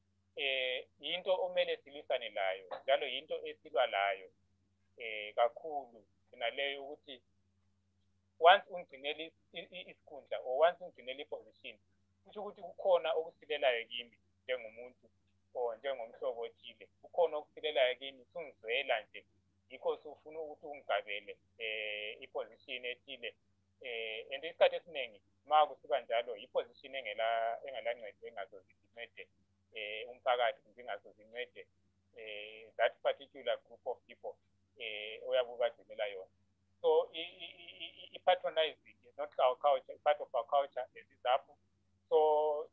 yinto omele silisane layo njalo yinto esilwa layo kakhulu sinaleyo ukuthi once ungcinele isikhundla or once ungcinele iposition kusho ukuthi kukhona okusilelayo kimi njengomuntu or njengomhlobo othile kukhona okusilelayo kimi sungizwela nje yikho sufuna ukuthi ungigabele iposition ethile and isikhathi esiningi ma kusiba njalo iposition engalancede engazozincede umphakathi kumbe ingazozincede that particular group of people oyabe ubagcinela yona so i-patronizing is not our culture, part of our culture ezizaphu so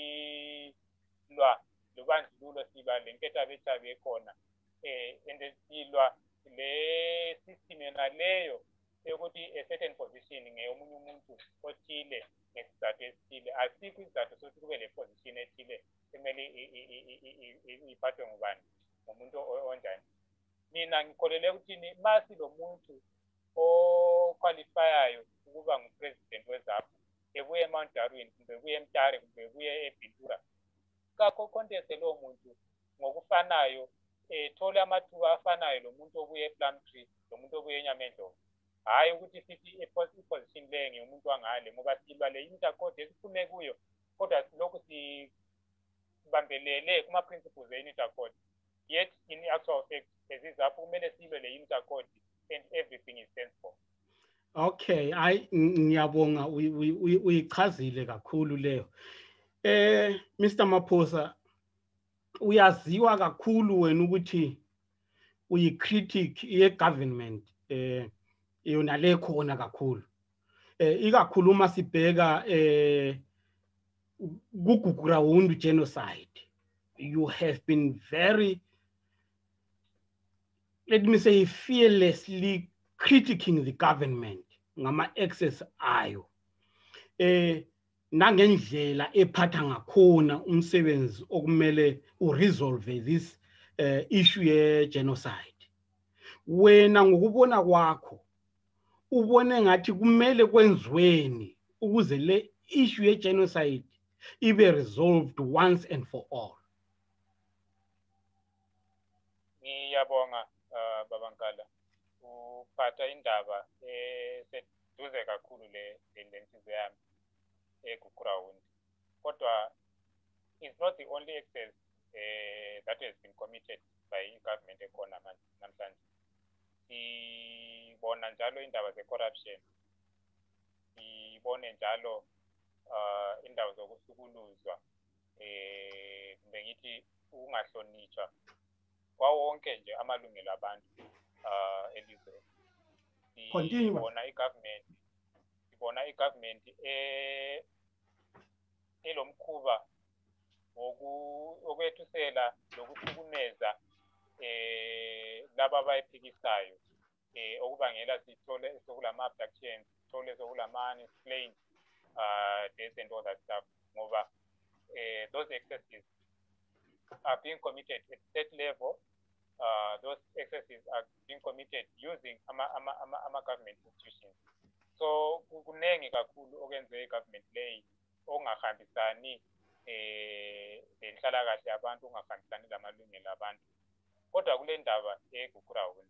silwa lobandlululo siba lenketha bethabi ekhona and silwa le system yona leyo yokuthi a certain position ngeyomunye umuntu othile ngesizathu esithile asikho isizathu sokuthi kube le position ethile kumele iphathwe ngubani ngomuntu onjani mina ngikholele ukuthini masi lo muntu oqualifiyayo ukuba ngupresident wezaphu ebuye eMount Darwin kumbe ebuye eMtare kumbe ebuye eBintura kakho conteste lo muntu ngokufanayo thole amathuba afanayo lo muntu obuye ePlumtree lo muntu obuye eNyamendlovu hayi ukuthi sithi iposition le ngeyomuntu wangale ngoba silwa le unit accord esiphume kuyo kodwa lokhu sibambelele kuma-principles e-unit accord yet in actual fact ezizaphu kumele silwe le unit accord and everything is sensible. Okay, ngiyabonga uyichazile kakhulu leyo. Mr. Maphosa, uyaziwa kakhulu wena ukuthi uyi-critic ye-government yona le khona kakhulu. Ikakhulu uma sibheka kuGugurawundu genocide. You have been very, let me say, fearlessly critiquing the government ngama excess ayo nangendlela ephatha ngakhona umsebenzi okumele uresolve this issue ye genocide. Wena ngokubona kwakho ubone ngathi kumele kwenziweni ukuze le issue ye genocide ibe resolved once and for all? Ngiyabonga Babankala uphatha indaba seduze kakhulu le nhlizwe yami eGugurawundi kodwa it's not the only excess that has been committed by government ekhona namhlanje. Sibona njalo indaba ze-corruption, sibone njalo indaba zokuhlukuluzwa kumbe ngithi ukungahlonitshwa kwawonke nje amalungelo abantu elizweni. Sibona i-government elomkhuba okwethusela lokuhlukumeza laba abayiphikisayo okubangela sithole sokulama abductions, sithole sokulama slain deaths and all that stuff ngoba those excesses are being committed at state level. Those excesses are being committed using ama-government institutions. So kunengi kakhulu okwenze government leyi ongahambisani lenhlalakahle yabantu, ongahambisani lamalungelo abantu. Kodwa kule ndaba eGugurawundi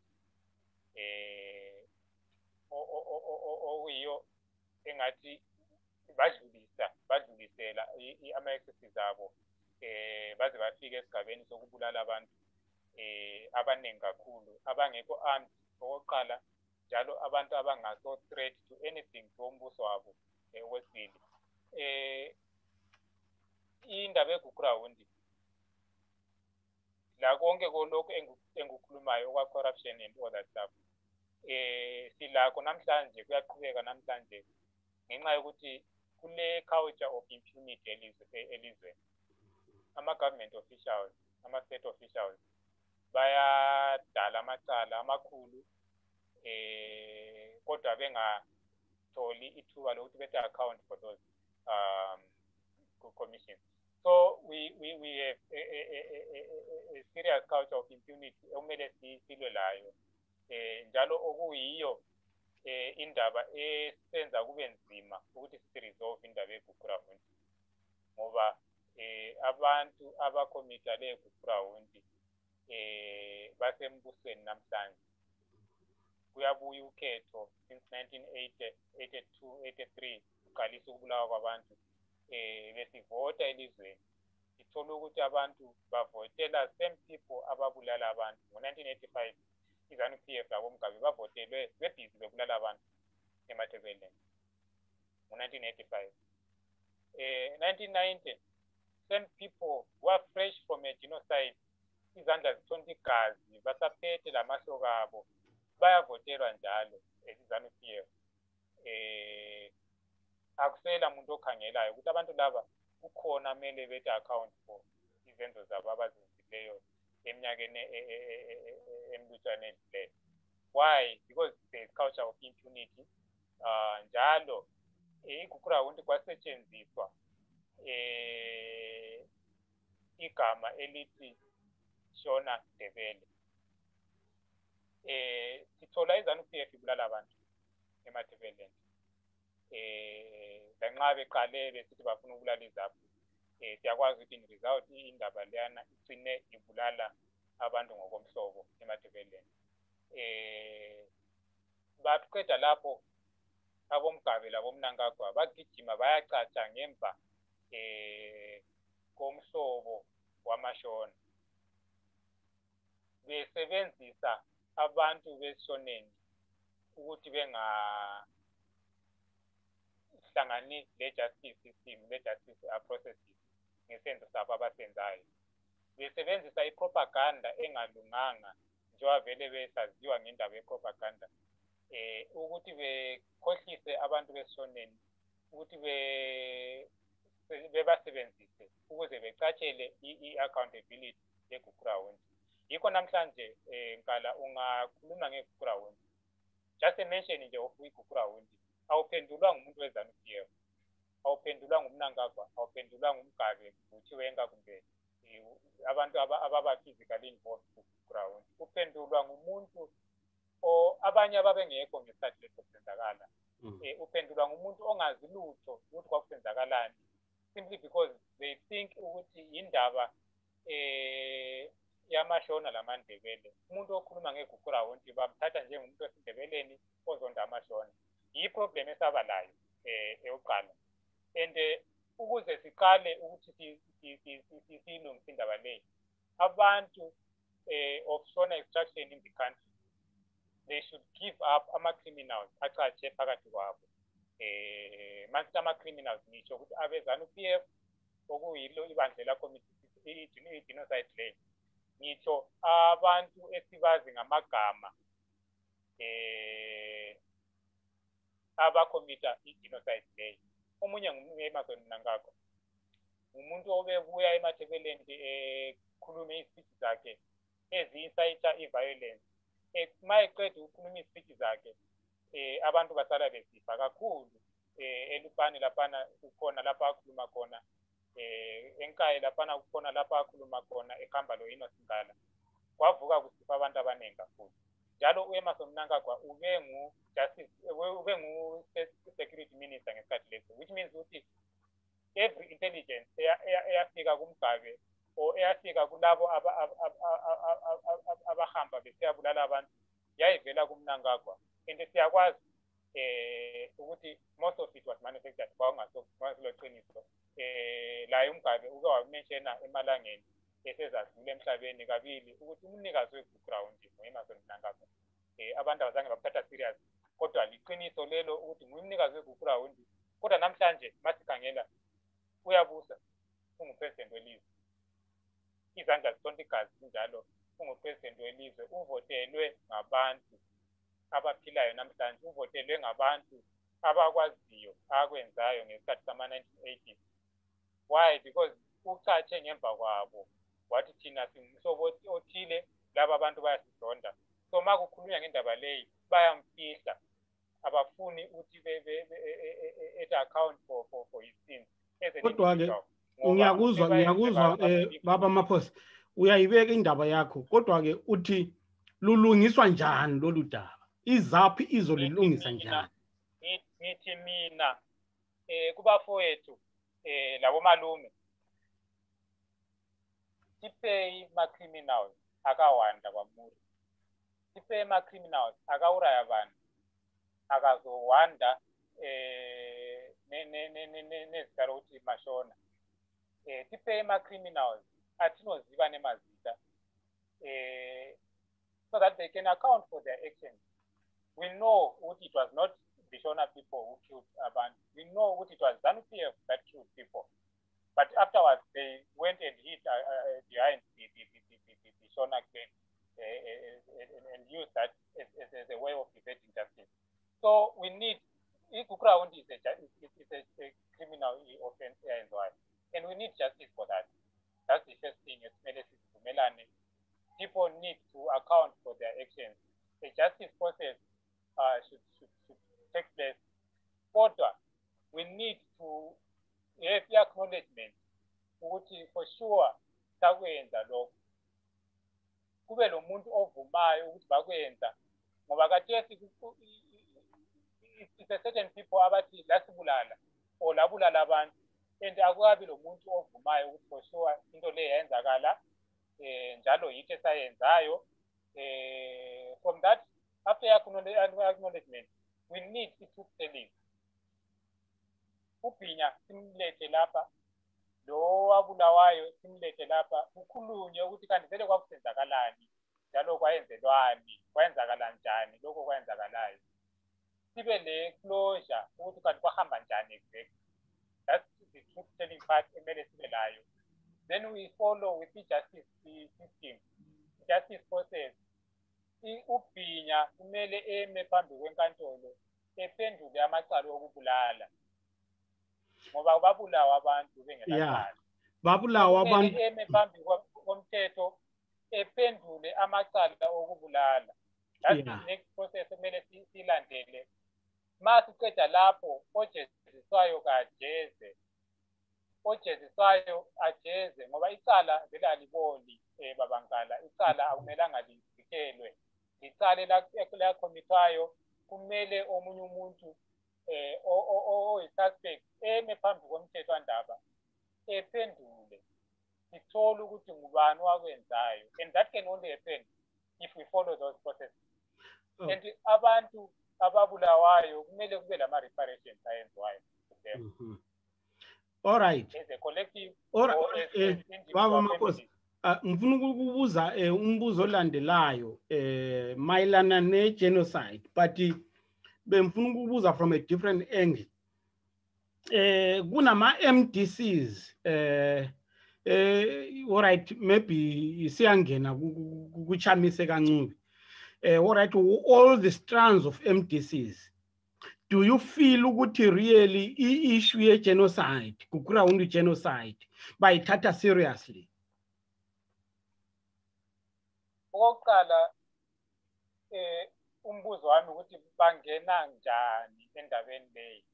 oyiyo engathi badlulisela ama-excesses abo baze bafike esigabeni sokubulala abantu abaningi kakhulu abangekho armed okokuqala, njalo abantu abangaso threat to anything bombuso wabo. Okwesibili indaba eGugurawundi la konke lokho engikukhulumayo okwa-corruption and all that stuff silakho namhlanje, kuyaqhubeka namhlanje ngenxa yokuthi kule culture of impunity elizweni. Ama-government officials, ama-state officials bayadala amacala amakhulu kodwa bengatholi ithuba lokuthi bethe account for those commissions. So we have a serious culture of impunity okumele silwe layo njalo okuyiyo indaba esenza kube nzima ukuthi siresolve indaba eGugurawundi ngoba abantu abakomita leGugurawundi basembusweni namhlanje. Kuyabuya ukhetho since 1980, 82, 83 uqalisa ukubulawa kwabantu besivota elizweni. Sithola ukuthi abantu bavotela same people ababulala abantu. Ngo-1985 iZANU-PF laboMgabe bavotelwe bebhizi bebulala abantu eMatabeleland ngo-1985. 1990 same people were fresh from a genocide, izandla zithonta igazi, basaphethe lamahloka abo, bayavotelwa njalo iZANU-PF. Akusela umuntu okhangelayo ukuthi abantu laba kukhona kumele bethe account for izenzo zabo abazenzileyo eminyakeni emibutshwane edluleyo. Why? Because there is culture of impunity. Njalo iGugurawundi kwasetshenziswa igama elithi Shona Ndebele. Sithola iZANU-PF ibulala abantu eMatabeleland. Lanxa beqale besithi bafuna ukubulala izapho. Siyakwazi ukuthi in result indaba leyana igcine ibulala abantu ngokomhlobo eMatabeleland. Baqeda lapho aboMgabe labomnankagwa bagijima bayacatsha ngemva komhlobo wamaShona besebenzisa abantu besishoneni ukuthi bengahlangani le-justice system, le-justice processes ngesenzo sabo abasenzayo. Besebenzisa ipropaganda engalunganga njengoba vele besaziwa ngendaba yepropaganda ukuthi bekhohlise abantu besishoneni ukuthi bebasebenzise ukuze becatshele i-accountability yeGugurawundi. Yikho namhlanje Nkala ungakhuluma ngeGugurawundi, just a mention nje of iGugurawundi, awuphendulwa ngumuntu weZANU-PF, awuphendulwa ngumnankagwa, awuphendulwa ngumgabe uThiwenga kumbe abantu ababa physically involved kuGugurawundi. Uphendulwa ngumuntu abanye ababengekho ngesikhathi leso kusenzakala. Uphendulwa ngumuntu ongazi lutho ukuthi kwakusenzakalani, simply because they think ukuthi indaba yamaShona lamaNdebele. Umuntu okhuluma ngeGugurawundi bamthatha njengomuntu osindebeleni ozonda amaShona. Yiproblem esabalayo eyokuqala. And ukuze siqale ukuthi silungise indaba leyi, abantu of Shona extraction in the country, they should give up ama-criminals acatshe phakathi kwabo. Manje ama-criminals ngisho ukuthi abeZANU-PF okuyilo ibandla lakomiti i-genocide lay, ngisho abantu esibazi ngamagama abakomita i-genocide lay. Omunye nguEmmerson Mnangagwa, umuntu obebuya emathebeleni khulume ispeech zakhe ezi-incita i-violence. Uma eqeda ukukhuluma ispeech zakhe abantu basala besifa kakhulu. Elupane laphana kukhona lapha akhuluma khona, eNkayi laphana kukhona lapha akhuluma khona, ekhamba lo Inosingala kwavuka kusifa abantu abaningi kakhulu. Njalo u-Emmerson Mnangagwa ube ngu-security minister ngesikhathi leso, which means ukuthi every intelligence eyafika kumgabe or eyafika kulabo abahamba besiyabulala abantu yayivela kuMnangagwa. And siyakwazi ukuthi most of it was manufactured kwakungasoqiniso. La umgabe uke wamenshena emalangeni esezadlula emhlabeni kabili ukuthi umnikazi we-ground ngu-Emmerson Mnangagwa. Abantu abazange bakuthatha serious, kodwa liqiniso lelo ukuthi ngumnikazi we-ground. Kodwa namhlanje masikhangela uyabusa, ungupresident welizwe, izandla zisonto igazi kunjalo, ungupresident welizwe, uvotelwe ngabantu abaphilayo namhlanje, uvotelwe ngabantu abakwaziyo akwenzayo ngesikhathi sama-1980s. Why? Because ucatshe ngemva kwabo wathi thina simhlobo othile, laba abantu bayasizonda. So ma kukhulunywa ngendaba leyi bayamfihla, abafuni ukuthi account for his sins. Kodwa-ke ngiyakuzwa Baba Maphosa, uyayibeka indaba yakho, kodwa-ke uthi lulungiswa njani lolu daba? Izaphi izolilungisa njani? Ngithi mina kubafowethu labo malume siphe ma-criminals akawanda kwamuri, siphe ma-criminals akawuraya abantu akazowanda nezikalo ukuthi mashona. Siphe ma-criminals atinoziba nemazita so that they can account for their actions. We know what it was not the Shona people who killed abantu. We know what it was ZANU-PF that killed people. But afterwards, they went and hid behind the Shona claim and used that as a way of evading justice. So we need, Ground is a criminal offense here in Zambia, and we need justice for that. That's the first thing. People need to account for their actions. The justice process should take place. Further, we need to have the acknowledgement for sure sakwenza lokho. Kube lo muntu ovumayo ukuthi bakwenza ngoba kathesi it's a certain people abathi lasibulala or labulala abantu, and akukabi lo muntu ovumayo ukuthi for sure into le yenzakala njalo yithi esayenzayo. From that, after acknowledgement, we need to telling. Ubhinya simlethe lapha, lo wabulawayo simlethe lapha, ukhulunywe ukuthi kanti vele kwakusenzakalani, njalo kwayenzelwani, kwenzakala njani lokho kwenzakalayo. Sibe le closure ukuthi kanti kwahamba njani exactly. That's the truth telling part emele sibe layo. Then we follow with the justice system, justice process. Ubhinya kumele eme phambi kwenkantolo ephendule amacala okubulala ngoba babulawa abantu bengelacala. Babulawa abantu eme phambi komthetho ephendule amacala okubulala. That's the next process emele silandele. Masiqeda lapho ojeziswayo kajeze, ojeziswayo ajeze ngoba icala vele aliboni babangala, icala akumelanga livikelwe. Icala lakhomithwayo kumele omunye umuntu oyi-suspect eme phambi komthethwandaba ephendule sithole ukuthi ngubani wakwenzayo, and that can only happen if we follow those processes. And abantu ababulawayo kumele kube lama-reparations ayenziwayo. All right. As a collective, Baba Maphosa, ngifuna ukubuza umbuzo olandelayo mayelana ne-genocide, but bengifuna ukubuza from a different angle. Kunama-MDCs, all right, maybe siyangena kuchamise kancube. All right, all the strands of MDCs. Do you feel ukuthi really issue ye genocide, kuground genocide, bayithatha seriously? Okokuqala umbuzo wami ukuthi bangena njani endabeni leyi.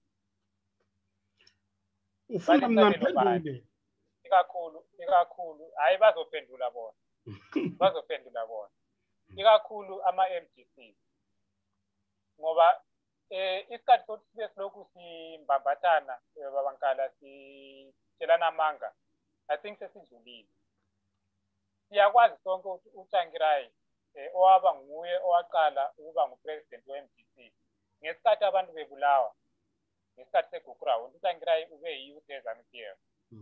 Ufuna mina ngiphendule? Ikakhulu hayi bazophendula bona. Bazophendula bona. Ikakhulu ama-MDC. Ngoba isikhathi sokuthi sibe silokhu simbambathana babankala sitshelana amanga, I think sesidlulile. Siyakwazi sonke ukuthi uTsvangirai owaba nguye owaqala ukuba ngupresident we-MDC ngesikhathi abantu bebulawa ngesikhathi segukuraundi uTsvangirai ube yi-youth eZANU-PF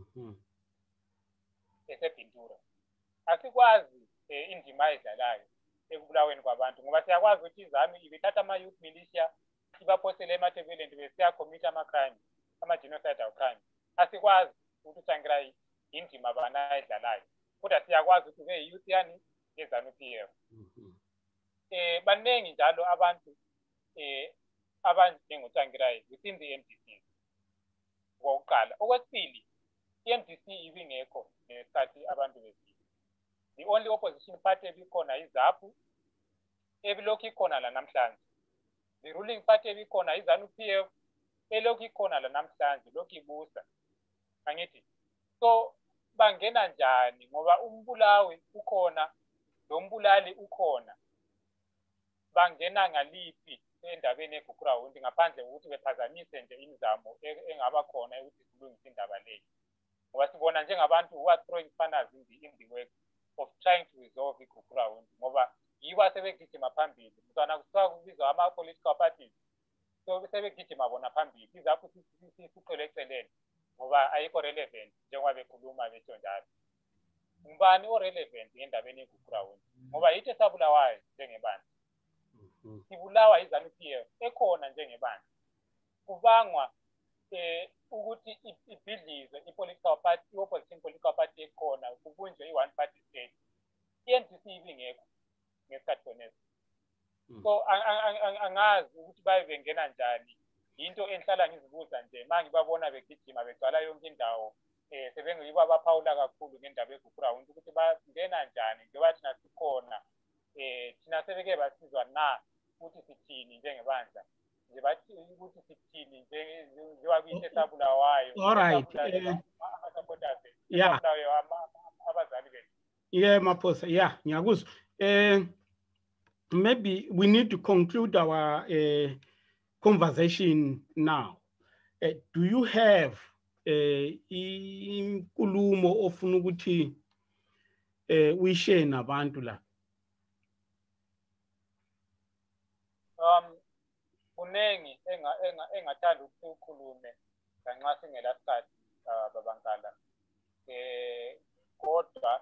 esePintura. Asikwazi indima ayidlalayo ekubulaweni kwabantu ngoba siyakwazi ukuthi iZANU ibithatha ama-youth militia ibaphosele emathebeleni besiyakhommitha ama-crime ama-genocidal crime. Asikwazi ukuthi uTsvangirai indima bana ayidlalayo kodwa siyakwazi ukuthi ube yi-youth yani eZANU-PF. Baningi njalo abantu abanjengoTsvangirai within the MDC. Ngokuqala. Okwesibili, i-MDC ibingekho ngesikhathi abantu besizwe. The only opposition party ebikhona iZAPU ebilokhu ikhona la namhlanje. The ruling party ebikhona iZANU-PF elokhu ikhona la namhlanje lokhu ibusa. Angithi so bangena njani ngoba umbulawi ukhona lombulali ukhona. Bangena ngaliphi endabeni eGukuraundi ngaphandle ukuthi bephazamise nje imizamo engaba khona ukuthi silungise indaba leyo. Ngoba sibona njengabantu who are throwing spanners in the work of trying to resolve iGukuraundi ngoba yibo asebegijima phambili. Mntwana kuthiwa kubizwa ama-political parties. So sebegijima bona phambili. iZAPU siqhele eceleni ngoba ayikho relevant njengoba bekhuluma besho njalo. Ngubani o-relevant endabeni eGukuraundi? Ngoba yithi esabulawayo njengebandla. Sibulawa iZANU-PF ekhona njengebandla. Kubangwa ukuthi ibhidlize i-political party, i-opposition political party ekhona kubunjwe i-one party state. I-MDC ibingekho ngesikhathi soneso. So angazi ukuthi baye bengena njani. Into enhlala ngizibuza nje mangibabona begijima begcwala yonke indawo sebengiyibo abaphawula kakhulu ngendaba eGukuraundi ukuthi bangena njani njengoba thina sikhona thina sebeke basizwa na ukuthi sithini njengebandla nje bathi ukuthi sithini njengoba kuyinto esabulawayo. Alright. Yeah. Abazali bethu. Yeah, Maphosa. Yeah, ngiyakuzwa. Maybe we need to conclude our conversation now. Do you have inkulumo ofuna ukuthi uyishare nabantu la? Kunengi engathanda ukuthi ukhulume ngenxa singela sikhathi babankala. Kodwa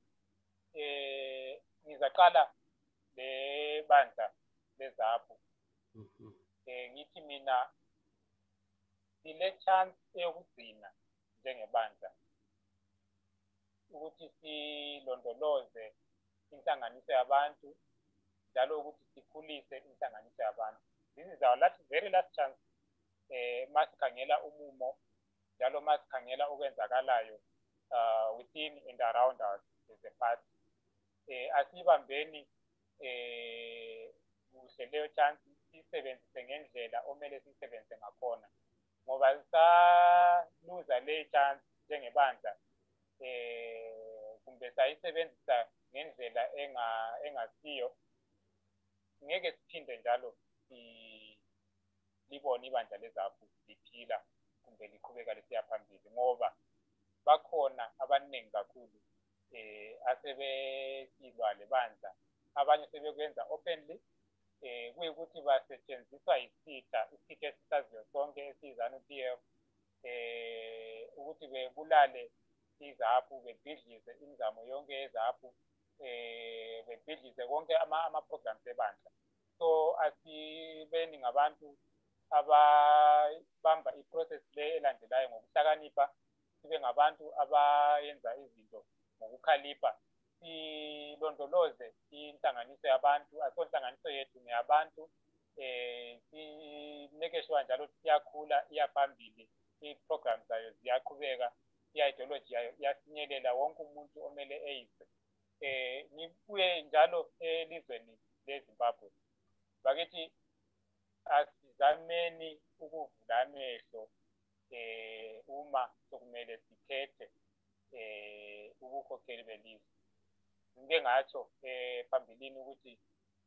ngizaqala le bandla leZAPU. Ngithi mina sile chance yokugcina njengebandla ukuthi silondoloze inhlanganiso yabantu njalo ukuthi sikhulise inhlanganiso yabantu. This is our very last chance masikhangela umumo njalo masikhangela okwenzakalayo within and around us as a party. Asibambeni kuhle leyo chance sisebenzise ngendlela omele sisebenzise ngakhona ngoba saluza le chance njengebandla kumbe sayisebenzisa ngendlela engasiyo ngeke siphinde njalo libone ibandla leZAPU liphila kumbe liqhubeka lisiya phambili ngoba bakhona abaningi kakhulu asebesilwa lebandla abanye sebekwenza openly kuyikuthi basetshenziswa isitha esisaziyo sonke esiyiZANU-PF ukuthi bebulale iZAPU bebhidlize imizamo yonke yeZAPU bebhidlize konke ama-programs ebandla. So asibeni ngabantu ababamba iprocess le elandelayo ngokuhlakanipha sibe ngabantu abayenza izinto ngokukhalipha silondoloze inhlanganiso yabantu asonhlanganiso yethu neyabantu sineke sure njalo siyakhula iyaphambili i-programs zayo ziyaqhubeka i-ideology yayo iyafinyelela wonke umuntu omele eyizwe. Nibuye njalo elizweni leZimbabwe, bakithi asizameni ukuvula amehlo uma sokumele sikhethe ubukhokheli belizwe. Ngike ngatsho phambilini ukuthi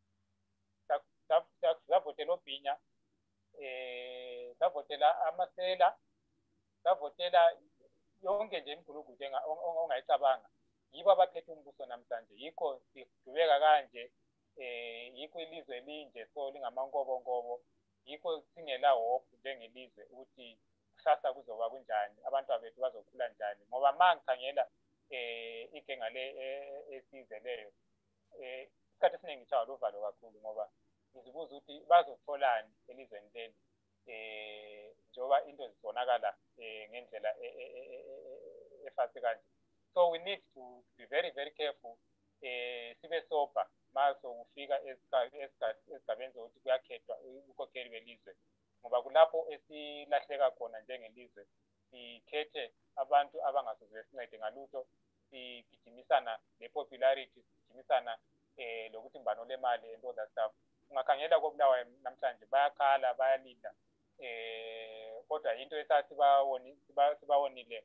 savotela oBhinya, savotela amasela, savotela yonke nje imigulukudu ongayicabanga. Yibo abaphethe umbuso namhlanje, yikho sidubeka kanje, yikho ilizwe linje so lingamankobonkolo, yikho singela hope njengelizwe ukuthi kusasa kuzoba kunjani, abantu bethu bazokhula njani. Ngoba mangikhangela igenga esize leyo, isikhathi esiningi ngitshaywa luvalo kakhulu ngoba ngizibuza ukuthi bazotholani elizweni leli njengoba into zibonakala ngendlela efasi kanje. So we need to be very, very careful. Sibe sober maso kufika esigabeni zokuthi kuyakhethwa ubukhokheli belizwe, ngoba kulapho esilahleka khona njengelizwe. Sikhethe abantu abangasoze sincede ngalutho, sigijimisana le-popularity, sigijimisana lokuthi ngibano lemali and all that stuff. Ungakhangela koBulawayo namhlanje bayakhala, bayalinda, kodwa into esathi sibawonile,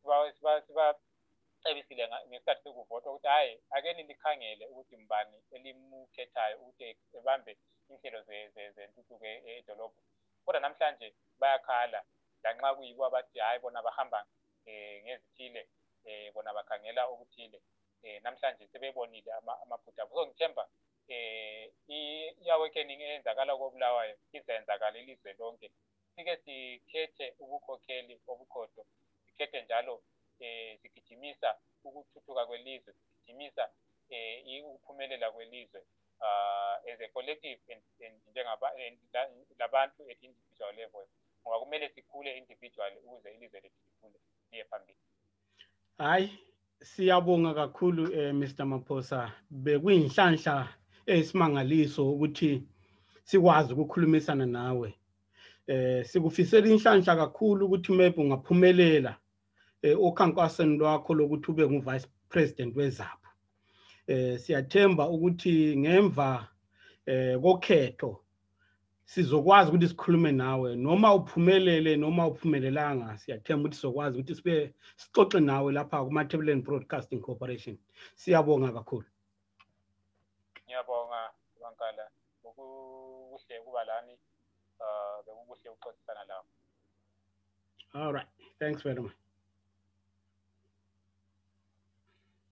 ebisile ngesikhathi sokuvota ukuthi hayi ake nilikhangele ukuthi mbani elimukhethayo ukuthi ebambe inhlelo zentuthuko edolobha. Kodwa namhlanje bayakhala lanxa kuyibo abathi hayi bona bahamba ngezithile, bona bakhangela okuthile. Namhlanje sebebonile amaphutha. So ngithemba i-awakening eyenzakala koBulawayo izenzakala ilizwe lonke. Sike sikhethe ubukhokheli obuqotho, sikhethe njalo sigijimisa ukuthuthuka kwelizwe, sigijimisa ukuphumelela kwelizwe as a collective njengabantu at individual level, ngoba kumele sikhule individual ukuze ilizwe lethu likhule liye phambili. Hayi, siyabonga kakhulu Mr. Maphosa. Bekuyinhlanhla eyisimangaliso ukuthi sikwazi ukukhulumisana nawe. Sikufisela inhlanhla kakhulu ukuthi maybe ungaphumelela okhankasweni lwakho lokuthi ube ngu-Vice President weZAPU. Siyathemba ukuthi ngemva kokhetho sizokwazi ukuthi sikhulume nawe noma uphumelele noma uphumelelanga. Siyathemba ukuthi sizokwazi ukuthi sibe sixoxe nawe lapha kuma-Thebuleni Broadcasting Corporation. Siyabonga kakhulu. Ngiyabonga Bankala, ukuhle ukuba lani, bekukuhle ukuxoxisana lawo. All right, thanks very much.